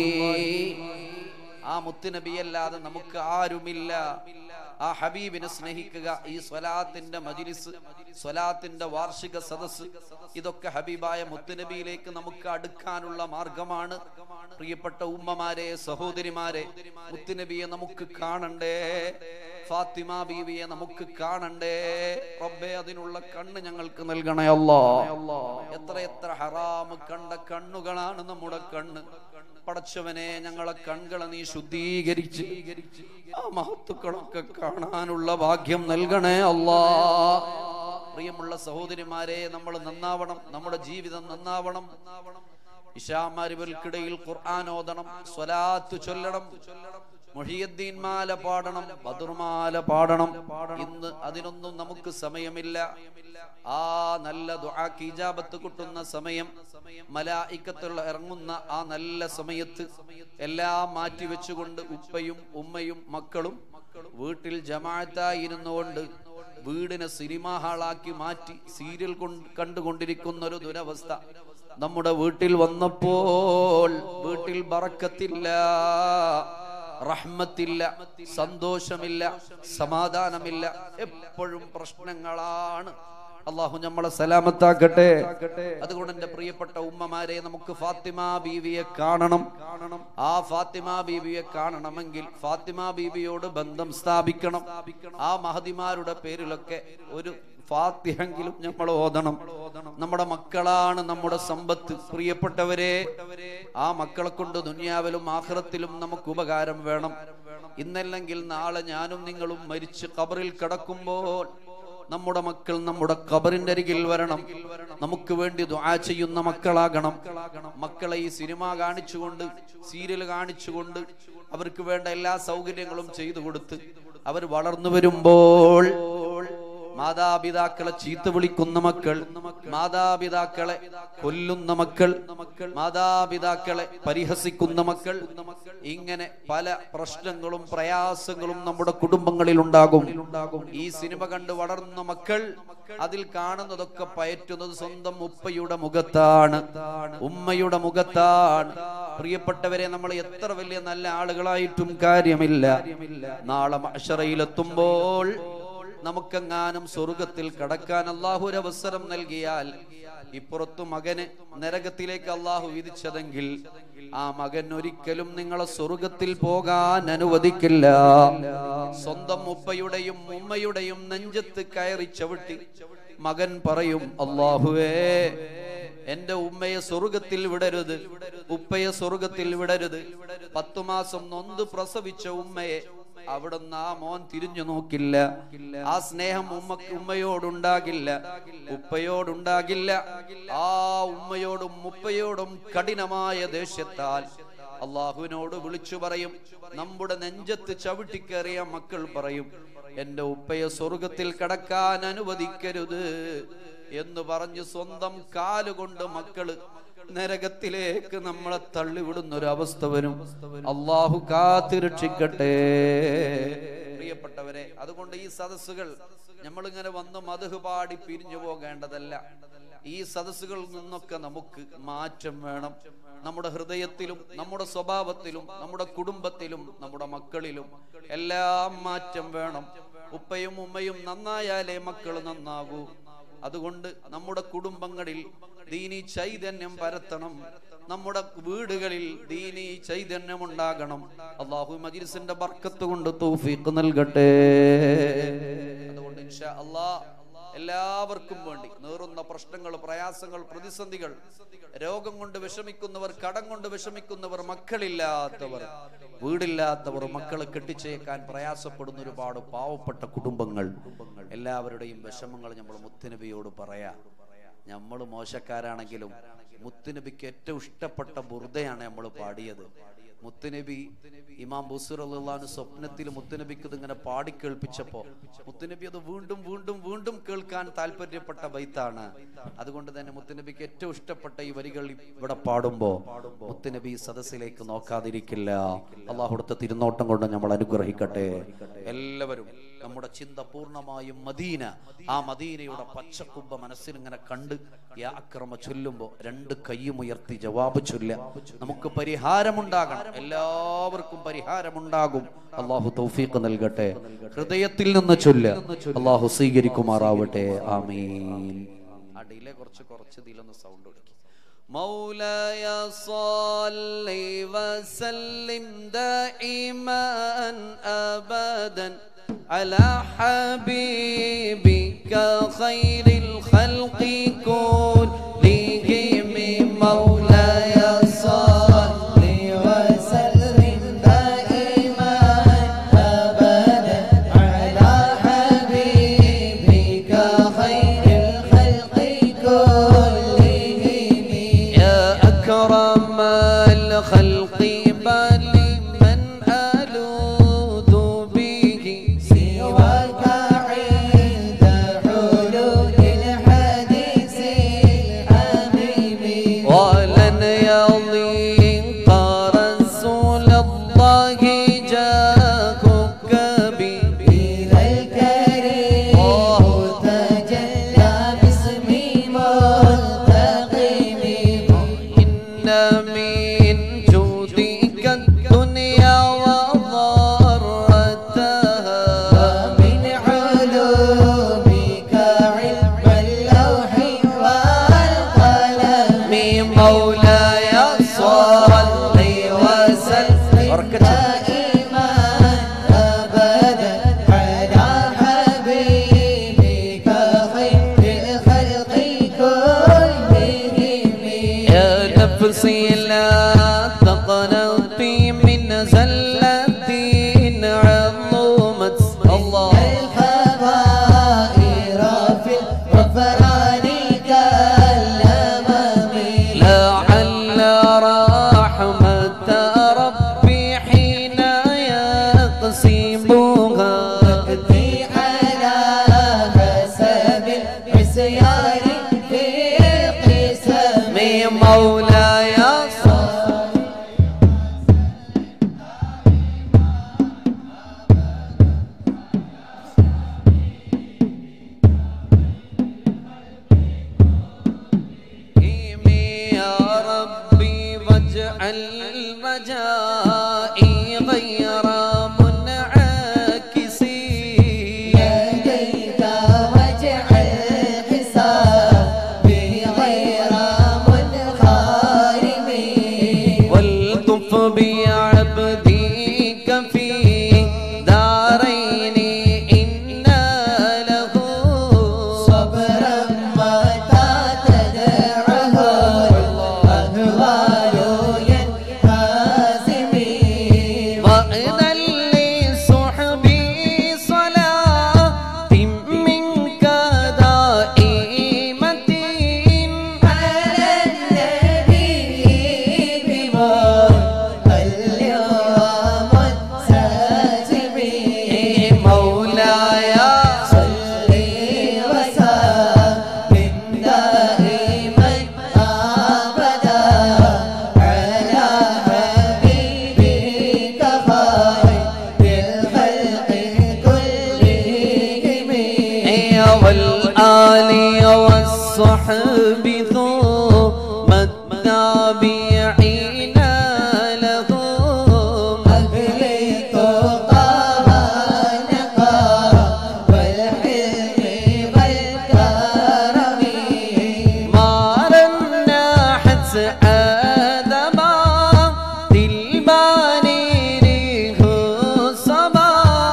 ആ മുത്തുനബിയല്ലാതെ നമുക്ക് ആരുമില്ല. ആ ഹബീബിനെ സ്നേഹിക്കുക. ഈ സ്വലാത്തിന്റെ മജ്ലിസ്, സ്വലാത്തിന്റെ വാർഷിക സദസ്സ്, ഇതൊക്കെ ഹബീബായ മുത്തുനബിയിലേക്ക് നമുക്ക് അടുക്കാനുള്ള മാർഗമാണ്. പ്രിയപ്പെട്ട ഉമ്മമാരെ, സഹോദരിമാരെ, മുത്തുനബിയെ നമുക്ക് കാണണ്ടേ, ഫാത്തിമ ബീവിയെ നമുക്ക് കാണണ്ടേ. റബ്ബേ, അതിനുള്ള കണ്ണ് ഞങ്ങൾക്ക് നൽകണേ അല്ലാഹ്. എത്ര എത്ര ഹറാമ് കണ്ട കണ്ണുകളാണ് നമ്മുടെ കണ്ണ്. പടച്ചവനെ, ഞങ്ങളെ കൺകളെ നീ ശുദ്ധീകരിച്ച് ആ മഹത്തുക്കളൊക്കെ കാണാനുള്ള ഭാഗ്യം നൽകണേ അല്ലാഹ്. പ്രിയമുള്ള സഹോദരിമാരെ, നമ്മൾ നന്നാവണം, നമ്മുടെ ജീവിതം നന്നാവണം. ഇശാമരികൾക്കിടയിൽ ഖുർആൻ ഓതണം, സ്വലാത്ത് ചൊല്ലണം, മുഹിയുദ്ദീൻ മാല പാടണം, ബദർമാല പാടണം. ഇന്ന് അതിനൊന്നും നമുക്ക് സമയമില്ല. ആ നല്ല ദുആക്ക് ഇജാബത്ത് കിട്ടുന്ന സമയം, മലായിക്കത്തുള്ള ഇറങ്ങുന്ന ആ നല്ല സമയത്ത് എല്ലാം മാറ്റി വെച്ചുകൊണ്ട് ഉപ്പയും ഉമ്മയും മക്കളും വീട്ടിൽ ജമാഅത്തായി ഇരുന്നുകൊണ്ട് വീടിനെ സിനിമാ ഹാളാക്കി മാറ്റി സീരിയൽ കണ്ടുകൊണ്ടിരിക്കുന്ന ഒരു ദുരവസ്ഥ നമ്മുടെ വീട്ടിൽ വന്നപ്പോൾ വീട്ടിൽ ബറക്കത്തില്ല, റഹ്മത്തില്ല, സന്തോഷമില്ല, സമാധാനമില്ല. എപ്പോഴും പ്രശ്നങ്ങളാണ്. അള്ളാഹു നമ്മളെ സലാമത്താക്കട്ടെ. അതുകൊണ്ട് എന്റെ പ്രിയപ്പെട്ട ഉമ്മമാരെ, നമുക്ക് ഫാത്തിമ ബീവിയെ കാണണം. ആ ഫാത്തിമ ബീവിയെ കാണണമെങ്കിൽ ഫാത്തിമ ബീവിയോട് ബന്ധം സ്ഥാപിക്കണം. ആ മഹദിമാരുടെ പേരിലൊക്കെ ഒരു ഫാത്തിഹെങ്കിലും നമ്മൾ ഓതണം. നമ്മുടെ മക്കളാണ് നമ്മുടെ സമ്പത്ത്. പ്രിയപ്പെട്ടവരെ, ആ മക്കളെ കൊണ്ട് ദുനിയാവിലും ആഖിറത്തിലും നമുക്ക് ഉപകാരം വേണം. ഇന്നല്ലെങ്കിൽ നാളെ ഞാനും നിങ്ങളും മരിച്ച് ഖബറിൽ കിടക്കുമ്പോൾ നമ്മുടെ മക്കൾ നമ്മുടെ ഖബറിന്റെ അരികിൽ വരണം. നമുക്ക് വേണ്ടി ദുആ ചെയ്യുന്ന മക്കളാകണം. മക്കളെ ഈ സിനിമ കാണിച്ചുകൊണ്ട്, സീരിയൽ കാണിച്ചുകൊണ്ട് അവർക്ക് വേണ്ട എല്ലാ സൗകര്യങ്ങളും ചെയ്തു കൊടുത്ത് അവർ വളർന്നു വരുമ്പോൾ മാതാപിതാക്കളെ ചീത്ത വിളിക്കുന്ന മക്കൾ, മാതാപിതാക്കളെ കൊല്ലുന്ന മക്കൾ, മാതാപിതാക്കളെ പരിഹസിക്കുന്ന മക്കൾ, ഇങ്ങനെ പല പ്രശ്നങ്ങളും പ്രയാസങ്ങളും നമ്മുടെ കുടുംബങ്ങളിൽ ഉണ്ടാകും. ഈ സിനിമ കണ്ട് വളർന്ന മക്കൾ അതിൽ കാണുന്നതൊക്കെ പയറ്റുന്നത് സ്വന്തം ഉപ്പയുടെ മുഖത്താണ്, ഉമ്മയുടെ മുഖത്താണ്. പ്രിയപ്പെട്ടവരെ, നമ്മൾ എത്ര വലിയ നല്ല ആളുകളായിട്ടും കാര്യമില്ല. നാളെ മഹ്ശറയിലെത്തുമ്പോൾ നമുക്കെങ്ങാനും സ്വർഗത്തിൽ കടക്കാൻ അള്ളാഹു ഒരു അവസരം നൽകിയാൽ, ഇപ്പുറത്തു മകന് നരകത്തിലേക്ക് അള്ളാഹു വിധിച്ചതെങ്കിൽ ആ മകൻ ഒരിക്കലും നിങ്ങളെ സ്വർഗത്തിൽ പോകാൻ അനുവദിക്കില്ല. സ്വന്തം ഉപ്പയുടെയും ഉമ്മയുടെയും നെഞ്ചത്ത് കയറി ചവിട്ടി മകൻ പറയും, അള്ളാഹുവേ, എന്റെ ഉമ്മയെ സ്വർഗത്തിൽ വിടരുത്, ഉപ്പയെ സ്വർഗത്തിൽ വിടരുത്. പത്തു മാസം നൊന്ത് പ്രസവിച്ച ഉമ്മയെ അവിടുന്ന് ആ മോൻ തിരിഞ്ഞു നോക്കില്ല. ആ സ്നേഹം ഉമ്മക്ക് ഉമ്മയോടുണ്ടാകില്ല, ഉപ്പയോടുണ്ടാകില്ല. ആ ഉമ്മയോടും ഉപ്പയോടും കഠിനമായ ദേഷ്യത്താൽ അള്ളാഹുവിനോട് വിളിച്ചു പറയും. നമ്മുടെ നെഞ്ചത്ത് ചവിട്ടിക്കേറിയ മക്കൾ പറയും, എന്റെ ഉപ്പയെ സ്വർഗത്തിൽ കടക്കാൻ അനുവദിക്കരുത് എന്ന് പറഞ്ഞ് സ്വന്തം കാലുകൊണ്ട് മക്കള് നരകത്തിലേക്ക് നമ്മളെ തള്ളിവിടുന്ന ഒരു അവസ്ഥ വരും. അള്ളാഹു കാത്തിരക്ഷിക്കട്ടെ. പ്രിയപ്പെട്ടവരെ, അതുകൊണ്ട് ഈ സദസ്സുകൾ നമ്മളിങ്ങനെ വന്ന് മദ്ഹ് പാടി പിരിഞ്ഞു പോകേണ്ടതല്ല. ഈ സദസ്സുകളിൽ നിന്നൊക്കെ നമുക്ക് മാറ്റം വേണം. നമ്മുടെ ഹൃദയത്തിലും നമ്മുടെ സ്വഭാവത്തിലും നമ്മുടെ കുടുംബത്തിലും നമ്മുടെ മക്കളിലും എല്ലാം മാറ്റം വേണം. ഉപ്പയും ഉമ്മയും നന്നായാലേ മക്കൾ നന്നാകൂ. അതുകൊണ്ട് നമ്മുടെ കുടുംബങ്ങളിൽ ദീനി ചൈതന്യം പരത്തണം. നമ്മുടെ വീടുകളിൽ ദീനി ചൈതന്യം ഉണ്ടാകണം. അല്ലാഹു മജ്ലിസിന്റെ ബർക്കത്ത് കൊണ്ട് തൗഫീഖ് നൽകട്ടെ. അതുകൊണ്ട് ഇൻഷാ അല്ലാഹ് എല്ലാവർക്കും വേണ്ടി നേറുന്ന പ്രശ്നങ്ങൾ, പ്രയാസങ്ങൾ, പ്രതിസന്ധികൾ, രോഗം കൊണ്ട് വിഷമിക്കുന്നവർ, കടം കൊണ്ട് വിഷമിക്കുന്നവർ, മക്കളില്ലാത്തവർ, വീടില്ലാത്തവർ, മക്കളെ കെട്ടിച്ചേക്കാൻ പ്രയാസപ്പെടുന്ന ഒരുപാട് പാവപ്പെട്ട കുടുംബങ്ങൾ, എല്ലാവരുടെയും വിഷമങ്ങൾ നമ്മൾ മുത്തുനബിയോട് പറയാ. നമ്മൾ മോശക്കാരാണെങ്കിലും മുത്തുനബിക്ക് ഏറ്റവും ഇഷ്ടപ്പെട്ട ബുർദയാണ് നമ്മൾ പാടിയത്. മുത്തുനബി ഇമാം ബുസീർ റളിയല്ലാഹു അൻഹു സ്വപ്നത്തിൽ മുത്തുനബിക്ക് ഇതിങ്ങനെ പാടി കേൾപ്പിച്ചപ്പോ മുത്തുനബി അത് വീണ്ടും വീണ്ടും വീണ്ടും കേൾക്കാൻ താല്പര്യപ്പെട്ട ബൈത്താണ്. അതുകൊണ്ട് തന്നെ മുത്തുനബിക്ക് ഏറ്റവും ഇഷ്ടപ്പെട്ട ഈ വരികൾ ഇവിടെ പാടുമ്പോ മുത്തുനബി സദസ്സിലേക്ക് നോക്കാതിരിക്കില്ല. അള്ളാഹുവിന്റെ തിരുനോട്ടം കൊണ്ട് നമ്മൾ അനുഗ്രഹിക്കട്ടെ. എല്ലാവരും നമ്മുടെ ചിന്ത പൂർണ്ണമായും മദീന, ആ മദീനയുടെ പച്ചക്കുമ്പ മനസ്സിലിങ്ങനെ കണ്ട് യാ അക്രമ ചൊല്ലുമ്പോ രണ്ട് കൈയും ഉയർത്തി ജവാബ് ചൊല്ല. നമുക്ക് പരിഹാരമുണ്ടാകണം, എല്ലാവർക്കും പരിഹാരമുണ്ടാകും. അള്ളാഹു തൗഫീഖ് നൽകട്ടെ. ഹൃദയത്തിൽ നിന്ന് ചൊല്ല, അള്ളാഹു സ്വീകരിക്കുമാറാവട്ടെ. ആമീൻ. അടിയിലെ കുറച്ച് കുറച്ച് ഇതിലൊന്ന് സൗണ്ട് കൊടുക്കും. مولاي صل وسلم دائما أبدا على حبيبك خير الخلق كلهم. مولاي صل وسلم دائما أبدا على حبيبك خير الخلق كلهم. يا أكرم الخلق بل من ألوذ به سواك عند حلول الحديث رجائي غير منعكس لديك واجعل حسابي غير منخرم والطف بعبدك في دارين إن له صبرا متى تدعه الأهوال ينهزم وأذا لصحبي صلاة منك دائمة على النبي بمحل ومنسجم مولاي صل وسلم دائما أبدا على حبيبك خير الخلق كلهم والآل والصحب ثم التابعين لهم أهل التقى والنقى والحلم والكرم ما رنحت آدم تلباني ريح الصبا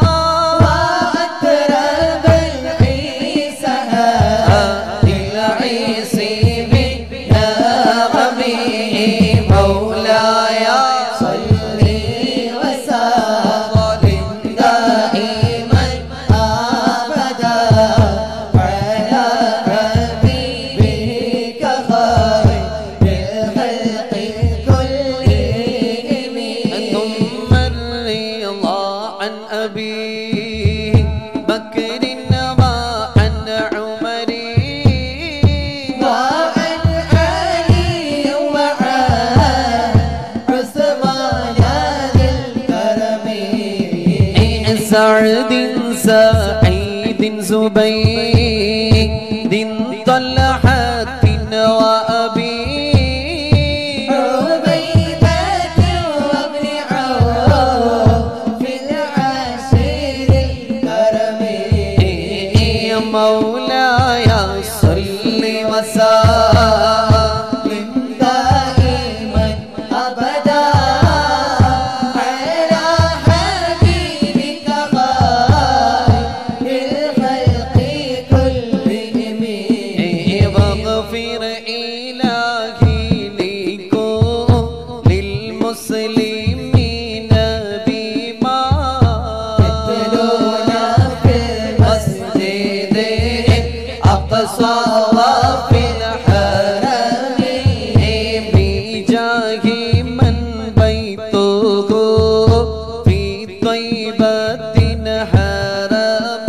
وأترب العيسى العيس بالنغم مولاي صل وسلم دائما أبدا على حبيبك خير الخلق كلهم ثم الرضا عن أبي بكر وعن عمر وعن علي وعن عثمان ذي الكرم سعد سعيد زبيد طلحة وأبي عبيدة وابن عوف في العشير الكرم يا مولاي صل وسلم دائما أبدا على حبيبك خير الخلق كلهم واغفر إلهي لكل المسلمين بما يتلون في مسجد أقصى وفي الحرم بجاه من بيته في طيبة حرم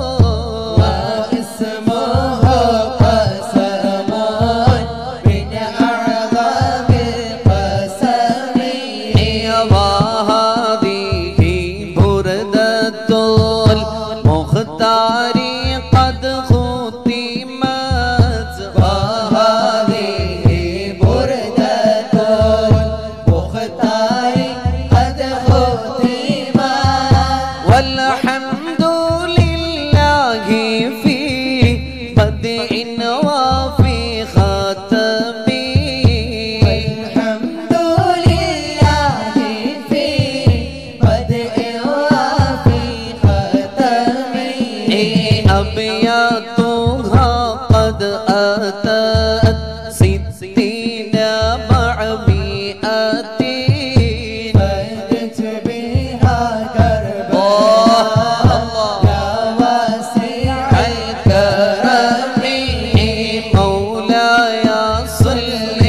واسمه قسم من أعظم القسم وهذه بردة المختار قد ختمت وهذه بردة المختار قد ختمت والحمد لله في بدء وفي ختم الحمد لله في بدء وفي ختم أبياتها قد أتت ستين مع مئة فدت بها الله كربلاء يا واسع الكرم مولاي صل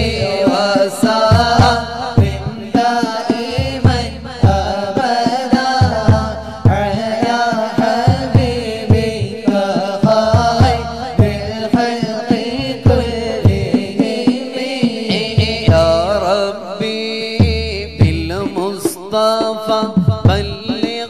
وسلم دائما أبدا على حبيبك خير الخلق كلهم يا ربي بالمصطفى بلغ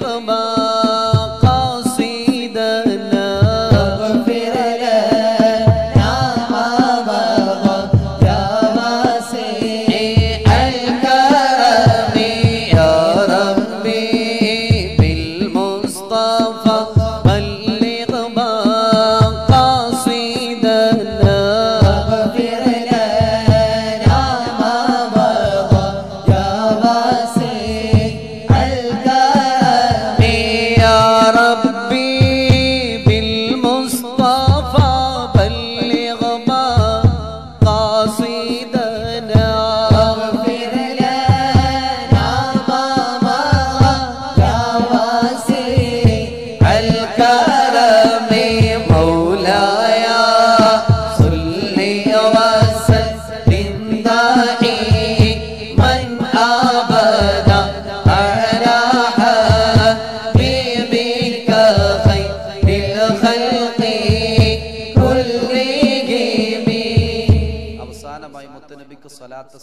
مقاصدنا واغفر لنا ما مضى يا واسع الكرم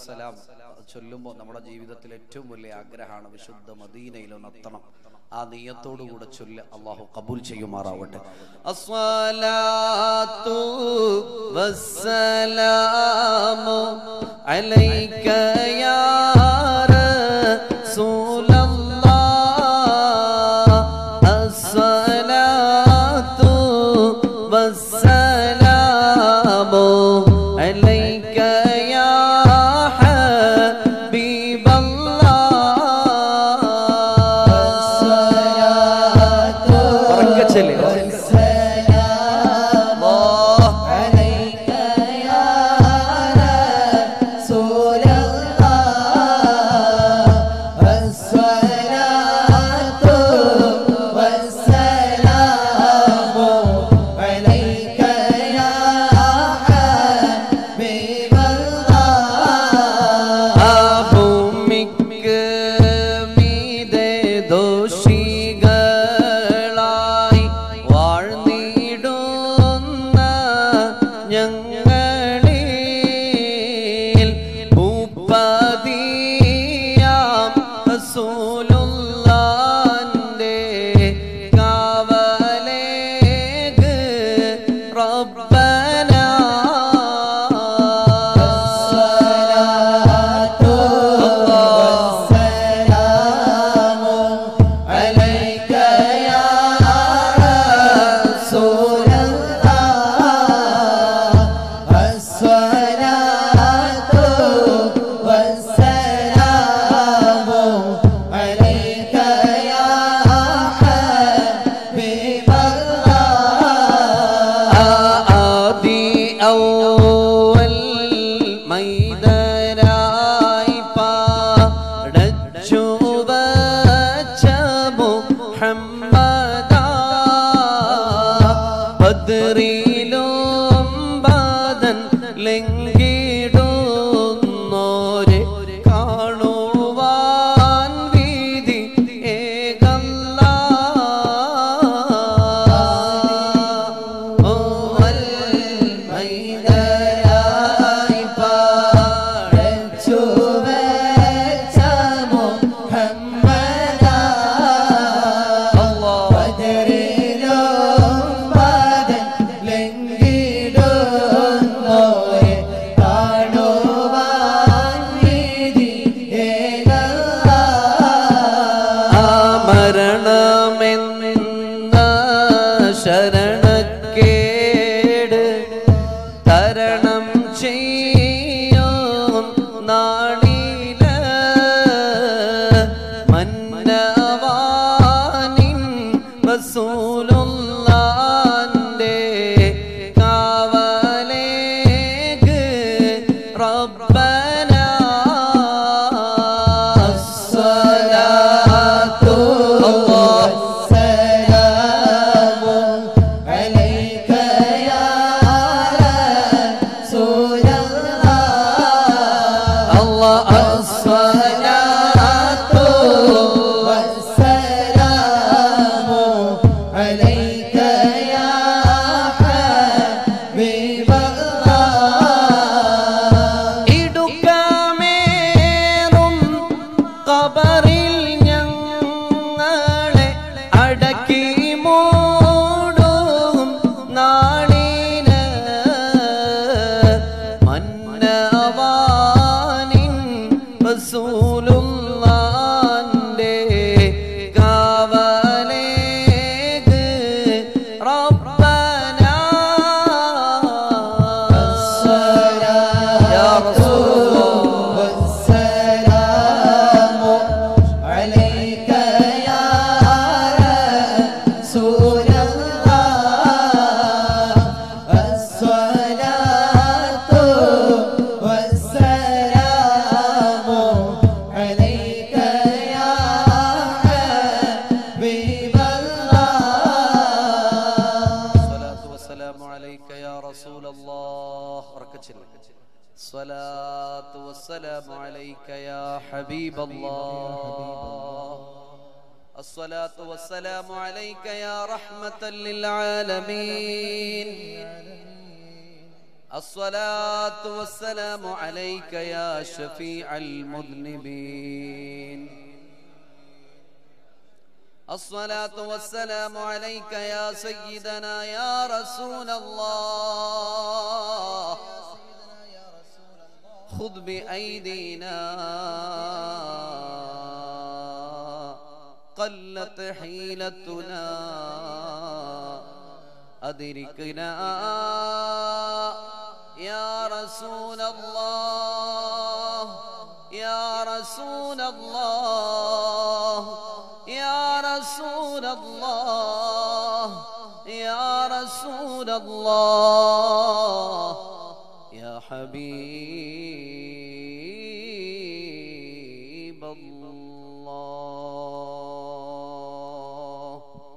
വസ്സലാം ചൊല്ലുമ്പോൾ നമ്മുടെ ജീവിതത്തിൽ ഏറ്റവും വലിയ ആഗ്രഹമാണ് വിശുദ്ധ മദീനയിലൊന്നെത്തണം. ആ നിയ്യത്തോടു കൂടെ ചൊല്ല അല്ലാഹു ഖബൂൽ ചെയ്യുമാറാവട്ടെ. അസ്സലാത്തു വസ്സലാമു അലൈക യാ റസൂലല്ലാഹ്. അസ്സലാത്തു വസ്സലാമു അലൈക യാ الصلاة والسلام عليك يا رحمة للعالمين الصلاة والسلام عليك يا شفيع المذنبين الصلاة والسلام عليك يا سيدنا يا رسول الله خذ بأيدينا قلت حيلتنا أدركنا يا رسول الله يا رسول الله يا رسول الله يا رسول الله يا حبيب الله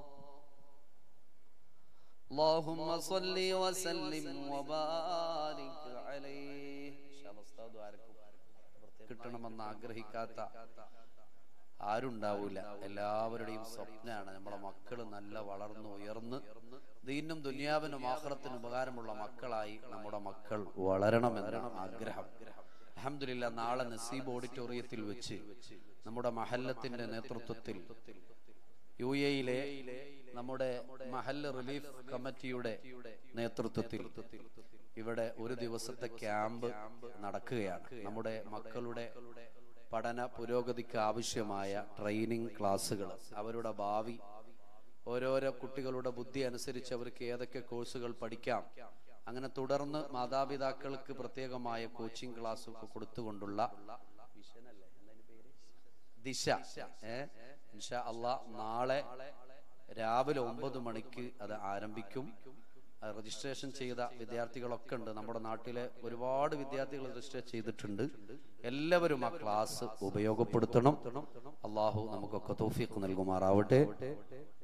اللهم صل وسلم وبارك عليه കിട്ടണമെന്ന് ആഗ്രഹിക്കാത്ത ആരുണ്ടാവൂല. എല്ലാവരുടെയും സ്വപ്നമാണ് നമ്മളെ മക്കൾ നല്ല വളർന്നു ഉയർന്ന് ദീനും ദുനിയാവിനും ആഖിറത്തിനും ഉപകാരമുള്ള മക്കളായി നമ്മുടെ മക്കൾ വളരണമെന്നാണ് ആഗ്രഹം. അൽഹംദുലില്ലാ, നാളെ നസീബ് ഓഡിറ്റോറിയത്തിൽ വെച്ച് നമ്മുടെ മഹല്ലത്തിന്റെ നേതൃത്വത്തിൽ യു എയിലെ നമ്മുടെ മഹല്ല് റിലീഫ് കമ്മിറ്റിയുടെ നേതൃത്വത്തിൽ ഇവിടെ ഒരു ദിവസത്തെ ക്യാമ്പ് നടക്കുകയാണ്. നമ്മുടെ മക്കളുടെ പഠന പുരോഗതിക്ക് ആവശ്യമായ ട്രെയിനിങ് ക്ലാസ്സുകൾ, അവരുടെ ഭാവി, ഓരോരോ കുട്ടികളുടെ ബുദ്ധി അനുസരിച്ച് അവർക്ക് ഏതൊക്കെ കോഴ്സുകൾ പഠിക്കാം, അങ്ങനെ തുടർന്ന് മാതാപിതാക്കൾക്ക് പ്രത്യേകമായ കോച്ചിങ് ക്ലാസ് ഒക്കെ കൊടുത്തുകൊണ്ടുള്ള ദിശ ഏഹ് ഇൻഷാ അല്ലാഹ് നാളെ രാവിലെ ഒമ്പത് മണിക്ക് അത് ആരംഭിക്കും. രജിസ്ട്രേഷൻ ചെയ്ത വിദ്യാർത്ഥികളൊക്കെ ഉണ്ട്. നമ്മുടെ നാട്ടിലെ ഒരുപാട് വിദ്യാർത്ഥികൾ രജിസ്റ്റർ ചെയ്തിട്ടുണ്ട്. എല്ലാവരും ആ ക്ലാസ് ഉപയോഗപ്പെടുത്തണം. അള്ളാഹു നമുക്കൊക്കെ തൗഫീഖ് നൽകുമാറാവട്ടെ.